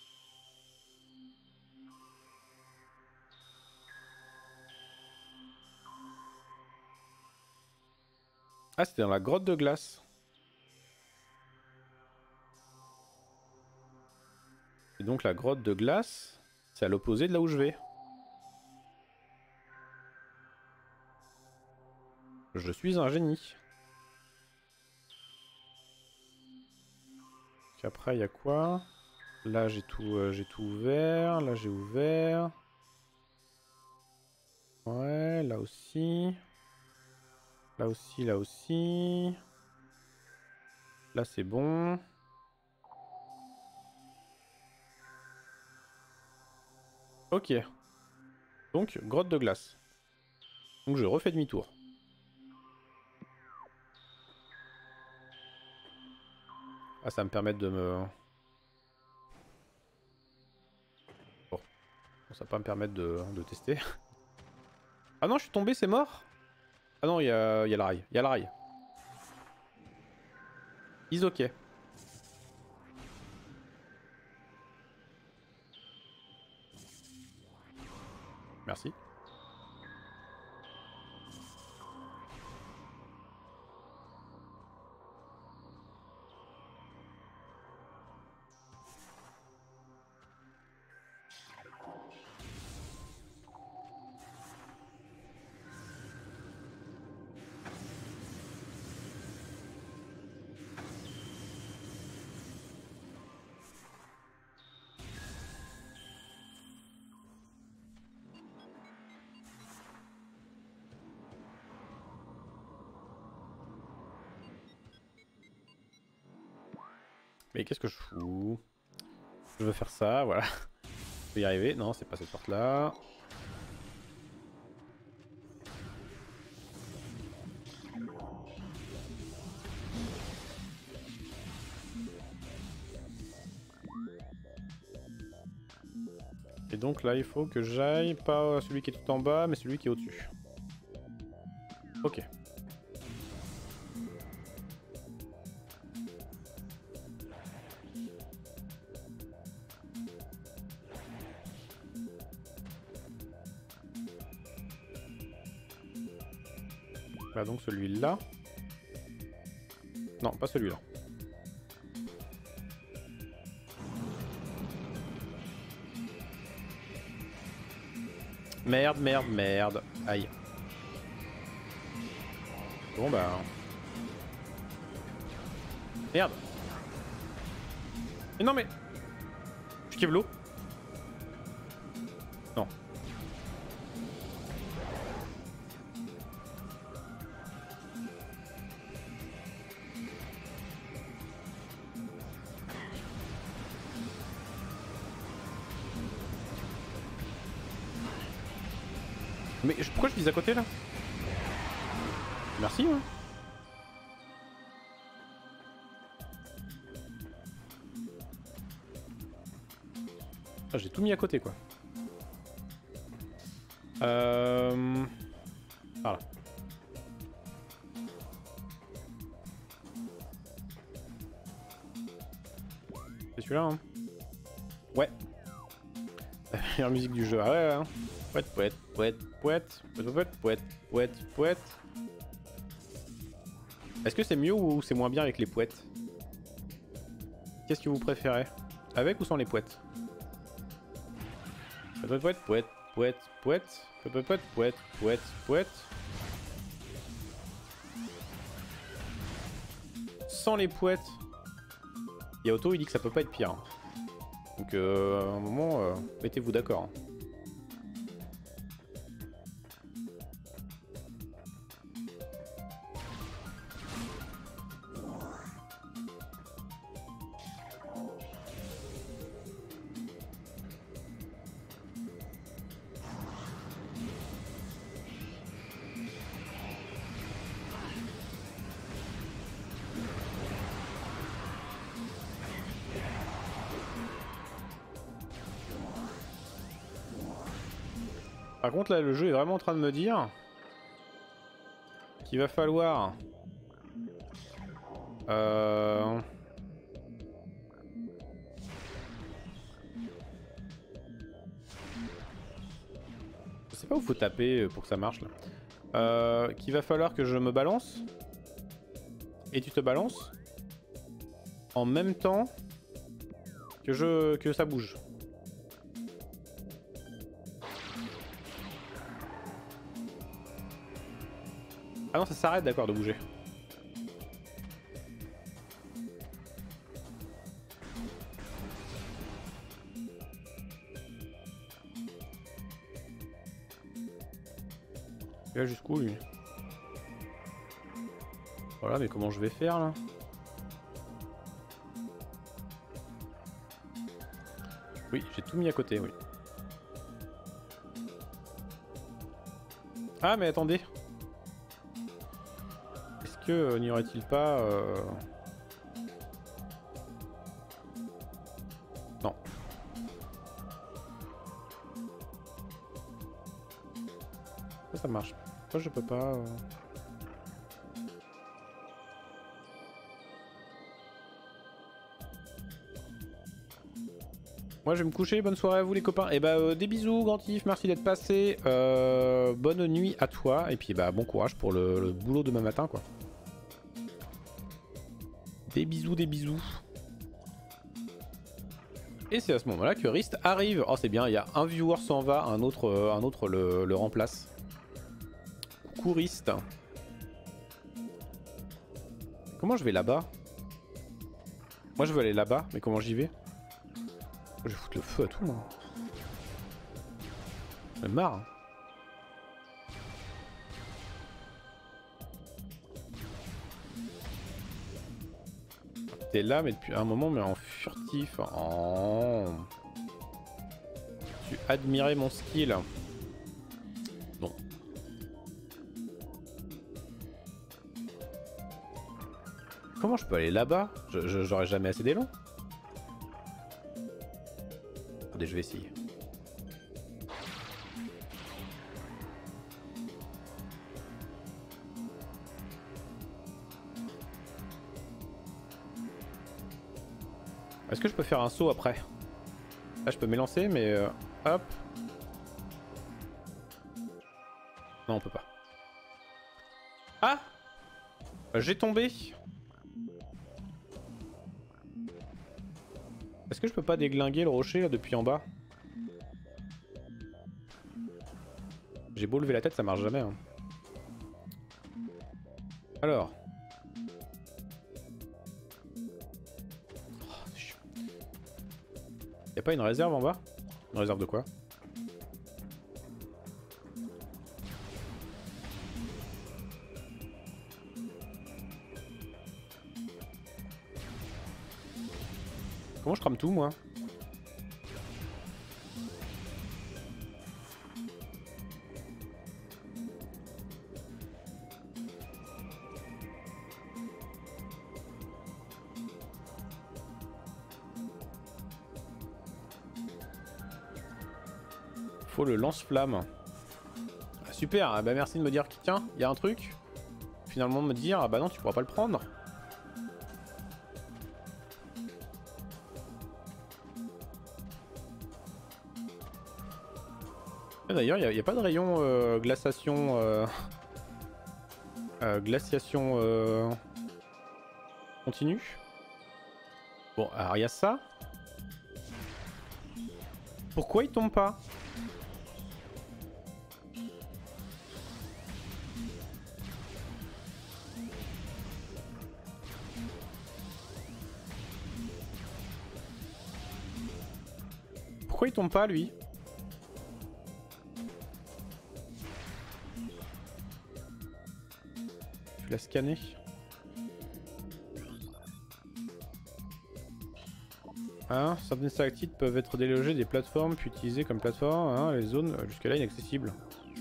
Ah, c'était dans la grotte de glace. Et donc la grotte de glace, c'est à l'opposé de là où je vais. Je suis un génie. Après, il y a quoi? Là, j'ai tout ouvert. Là, j'ai ouvert. Ouais, là aussi. Là aussi, là aussi. Là, c'est bon. Ok. Donc, grotte de glace. Donc, je refais demi-tour. Ah, ça va me permettre de me... Bon, ça va pas me permettre de tester. Ah non, je suis tombé, c'est mort? Ah non, il y a le rail. Il y a le rail. Is ok. Merci. Mais qu'est-ce que je fous? Je veux faire ça, voilà. Je peux y arriver. Non, c'est pas cette porte-là. Et donc là, il faut que j'aille pas celui qui est tout en bas, mais celui qui est au-dessus. Ok. Bah donc celui-là. Non, pas celui-là. Merde, merde, merde. Aïe. Bon bah... Merde. Mais non mais... Je kiffe l'eau. Non. Mais pourquoi je vise à côté là? Merci hein. Ah, j'ai tout mis à côté quoi. Voilà. C'est celui-là hein. Ouais. La meilleure musique du jeu. Ah ouais hein. Pouette, pouette, pouette, pouette, pouette, pouette, pouette, pouette. Est-ce que c'est mieux ou c'est moins bien avec les pouettes? Qu'est-ce que vous préférez? Avec ou sans les pouettes? Pouette, pouette, pouette, pouette, pouette, pouette, pouette, pouette, pouette, pouette. Sans les pouettes. Yaoto il dit que ça peut pas être pire. Donc à un moment, mettez-vous d'accord. Par contre là le jeu est vraiment en train de me dire qu'il va falloir je sais pas où faut taper pour que ça marche là. Qu'il va falloir que je me balance et tu te balances en même temps que ça bouge. Ah non, ça s'arrête d'accord de bouger. Et là jusqu'où lui? Voilà, mais comment je vais faire là? Oui, j'ai tout mis à côté, oui. Ah mais attendez. Est-ce que n'y aurait-il pas Non. Ça marche. Pourquoi je peux pas Moi je vais me coucher, bonne soirée à vous les copains. Et bah des bisous Grantif, merci d'être passé. Bonne nuit à toi et puis bah bon courage pour le boulot demain matin quoi. Des bisous, des bisous. Et c'est à ce moment-là que Rist arrive. Oh c'est bien, il y a un viewer s'en va, un autre le remplace. Coucou Rist. Comment je vais là-bas? Moi je veux aller là-bas, mais comment j'y vais? Je vais foutre le feu à tout moi. J'en ai marre. Hein. T'es là mais depuis un moment mais en furtif. Oh. Tu admirais mon skill. Non. Comment je peux aller là-bas? J'aurais jamais assez d'élan. Attendez, je vais essayer. Est-ce que je peux faire un saut après? Là je peux m'élancer mais hop. Non on peut pas. Ah, j'ai tombé. Est-ce que je peux pas déglinguer le rocher là depuis en bas? J'ai beau lever la tête ça marche jamais hein. Alors. Y'a pas une réserve en bas? Une réserve de quoi? Comment je crame tout moi? Faut le lance-flamme. Ah, super, ah, bah merci de me dire que tiens, il y a un truc. Finalement me dire, ah bah non tu pourras pas le prendre. D'ailleurs, il n'y a pas de rayon glaciation. Glaciation continue. Bon, alors il y a ça. Pourquoi il tombe pas? Pourquoi il tombe pas lui? Tu l'as scanné? Hein, certaines stalactites peuvent être délogées des plateformes puis utilisées comme plateforme. Hein, les zones jusque-là inaccessibles.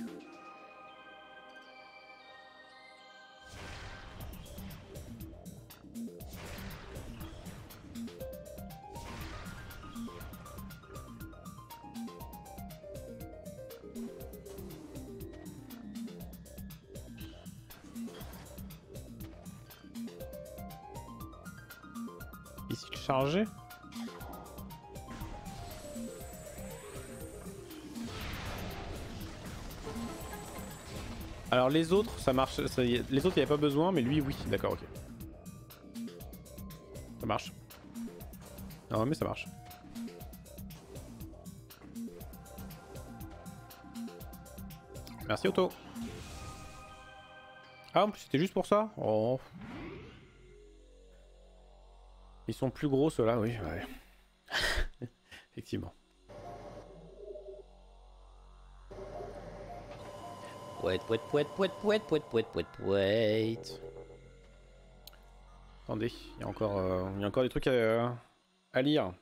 Ici le charger. Alors les autres, ça marche. Ça, les autres, il n'y avait pas besoin, mais lui, oui. D'accord, ok. Ça marche. Non, mais ça marche. Merci Otto. Ah, en plus c'était juste pour ça? Oh. Ils sont plus gros ceux-là, oui. Ouais. Effectivement. Wait. Attendez, il y a encore des trucs à lire.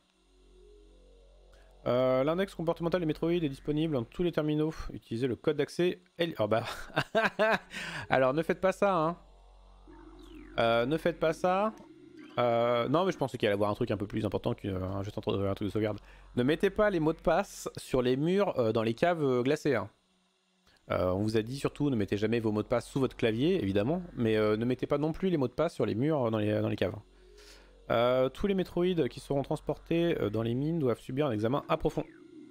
L'index comportemental des Metroid est disponible dans tous les terminaux. Utilisez le code d'accès. Oh bah. Alors ne faites pas ça, hein. Ne faites pas ça. Non, mais je pensais qu'il allait y avoir un truc un peu plus important qu'un juste un truc de sauvegarde. Ne mettez pas les mots de passe sur les murs dans les caves glacées. Hein. On vous a dit surtout ne mettez jamais vos mots de passe sous votre clavier, évidemment, mais ne mettez pas non plus les mots de passe sur les murs dans les caves. Tous les Metroid qui seront transportés dans les mines doivent subir un examen approfondi.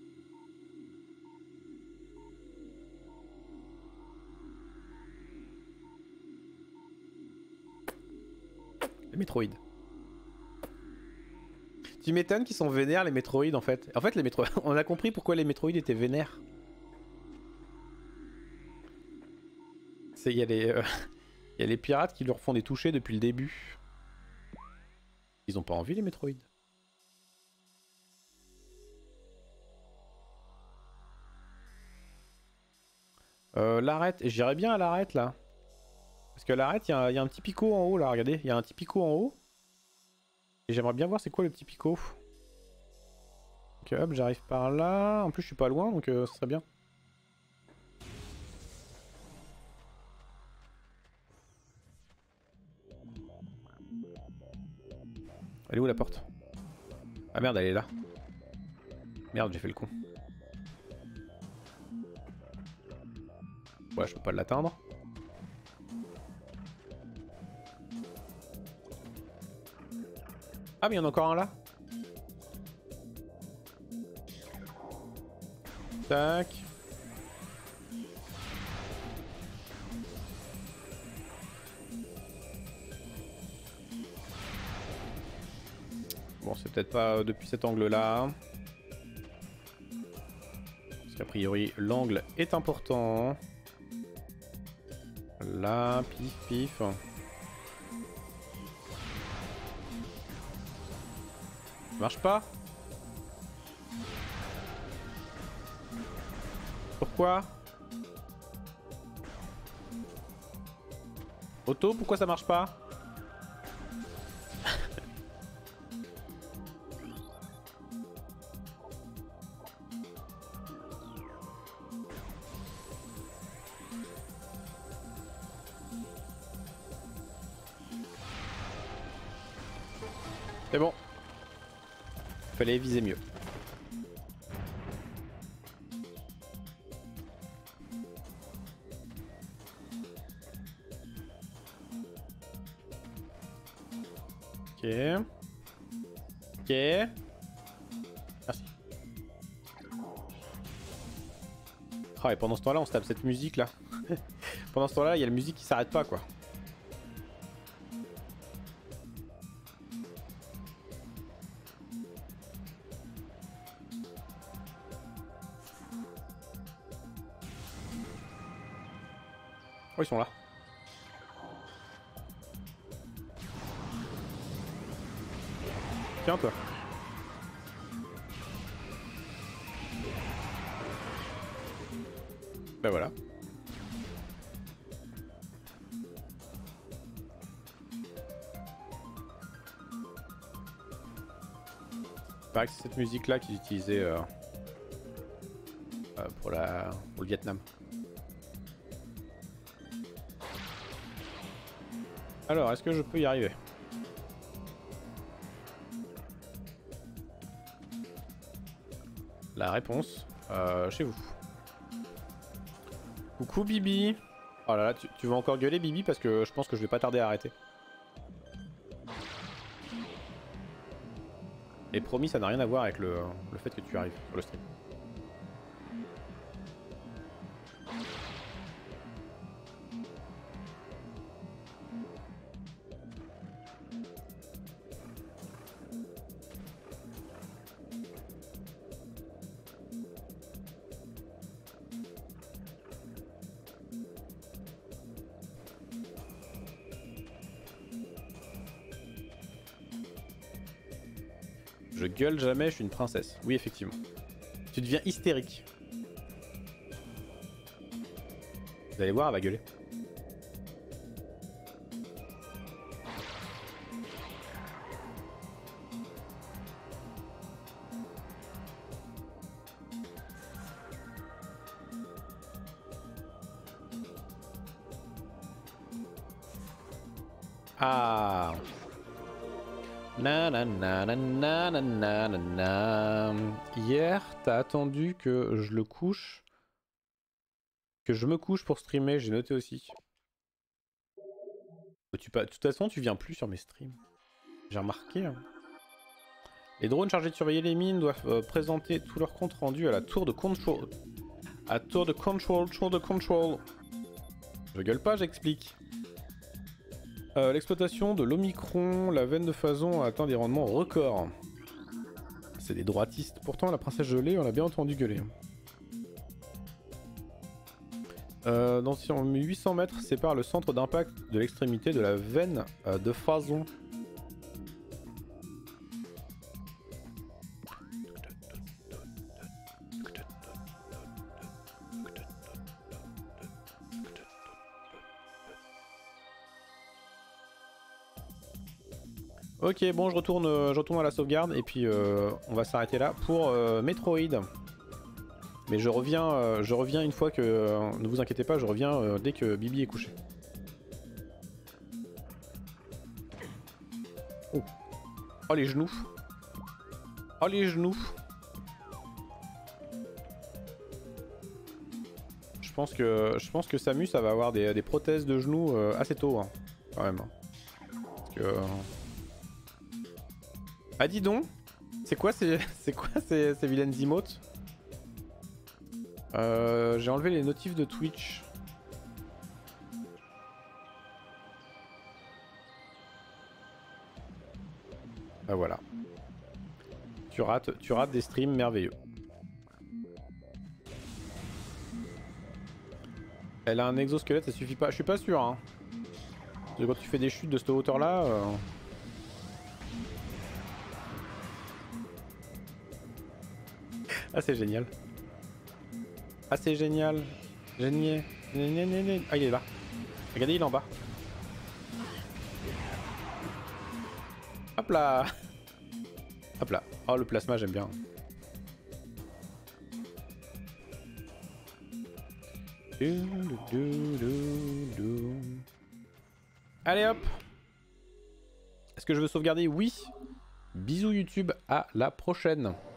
Les Metroid. Tu m'étonnes qu'ils sont vénères les Metroid en fait. En fait les Metroid, on a compris pourquoi les Metroid étaient vénères. Il y a les pirates qui leur font des touchés depuis le début. Ils ont pas envie les Metroid. L'arête, j'irais bien à l'arête là. Parce que l'arête, il y a un petit picot en haut là, regardez. Il y a un petit picot en haut. Et j'aimerais bien voir c'est quoi le petit picot. Ok hop, j'arrive par là. En plus je suis pas loin donc ça serait bien. Elle est où la porte? Ah merde, elle est là. Merde, j'ai fait le con. Ouais, je peux pas l'atteindre. Ah mais il y en a encore un là. Tac. Bon, c'est peut-être pas depuis cet angle-là. Parce qu'a priori, l'angle est important. Là, pif, pif. Ça marche pas? Pourquoi? Otto, pourquoi ça marche pas? C'est bon. Fallait viser mieux. Ok. Ok. Merci. Oh, et pendant ce temps-là, on se tape cette musique là. Pendant ce temps-là, il y a la musique qui s'arrête pas quoi. Oh, ils sont là. Tiens, toi. Bah voilà. Il paraît que c'est cette musique là qu'ils utilisaient pour le Vietnam. Alors, est-ce que je peux y arriver? La réponse, chez vous. Coucou Bibi. Oh là là, tu vas encore gueuler Bibi parce que je pense que je vais pas tarder à arrêter. Et promis, ça n'a rien à voir avec le fait que tu arrives sur le stream. Je gueule jamais, je suis une princesse. Oui, effectivement. Tu deviens hystérique. Vous allez voir, elle va gueuler. Ah. Hier, t'as attendu que je le couche. Que je me couche pour streamer, j'ai noté aussi. De toute façon, tu viens plus sur mes streams. J'ai remarqué. Hein. Les drones chargés de surveiller les mines doivent présenter tout leur compte rendu à la tour de control. Tour de control. Je gueule pas, j'explique. L'exploitation de l'Omicron, la veine de Phazon a atteint des rendements records. C'est des droitistes. Pourtant, la princesse gelée, on l'a bien entendu gueuler. Dans 800 mètres, sépare le centre d'impact de l'extrémité de la veine de Phazon. Ok, bon, je retourne à la sauvegarde et puis on va s'arrêter là pour Metroid. Mais je reviens une fois que... ne vous inquiétez pas, je reviens dès que Bibi est couché. Oh, oh les genoux. Oh les genoux. Je pense que Samus, ça va avoir des prothèses de genoux assez tôt, hein, quand même. Parce que... Ah dis donc, c'est quoi ces vilaines emotes? J'ai enlevé les notifs de Twitch. Ah voilà. Tu rates des streams merveilleux. Elle a un exosquelette, ça suffit pas. Je suis pas sûr. Hein. Quand tu fais des chutes de cette hauteur là. Ah c'est génial. Ah c'est génial. Génial. Ah il est là. Regardez il est en bas. Hop là. Hop là. Oh le plasma j'aime bien. Allez hop. Est-ce que je veux sauvegarder? Oui. Bisous YouTube, à la prochaine.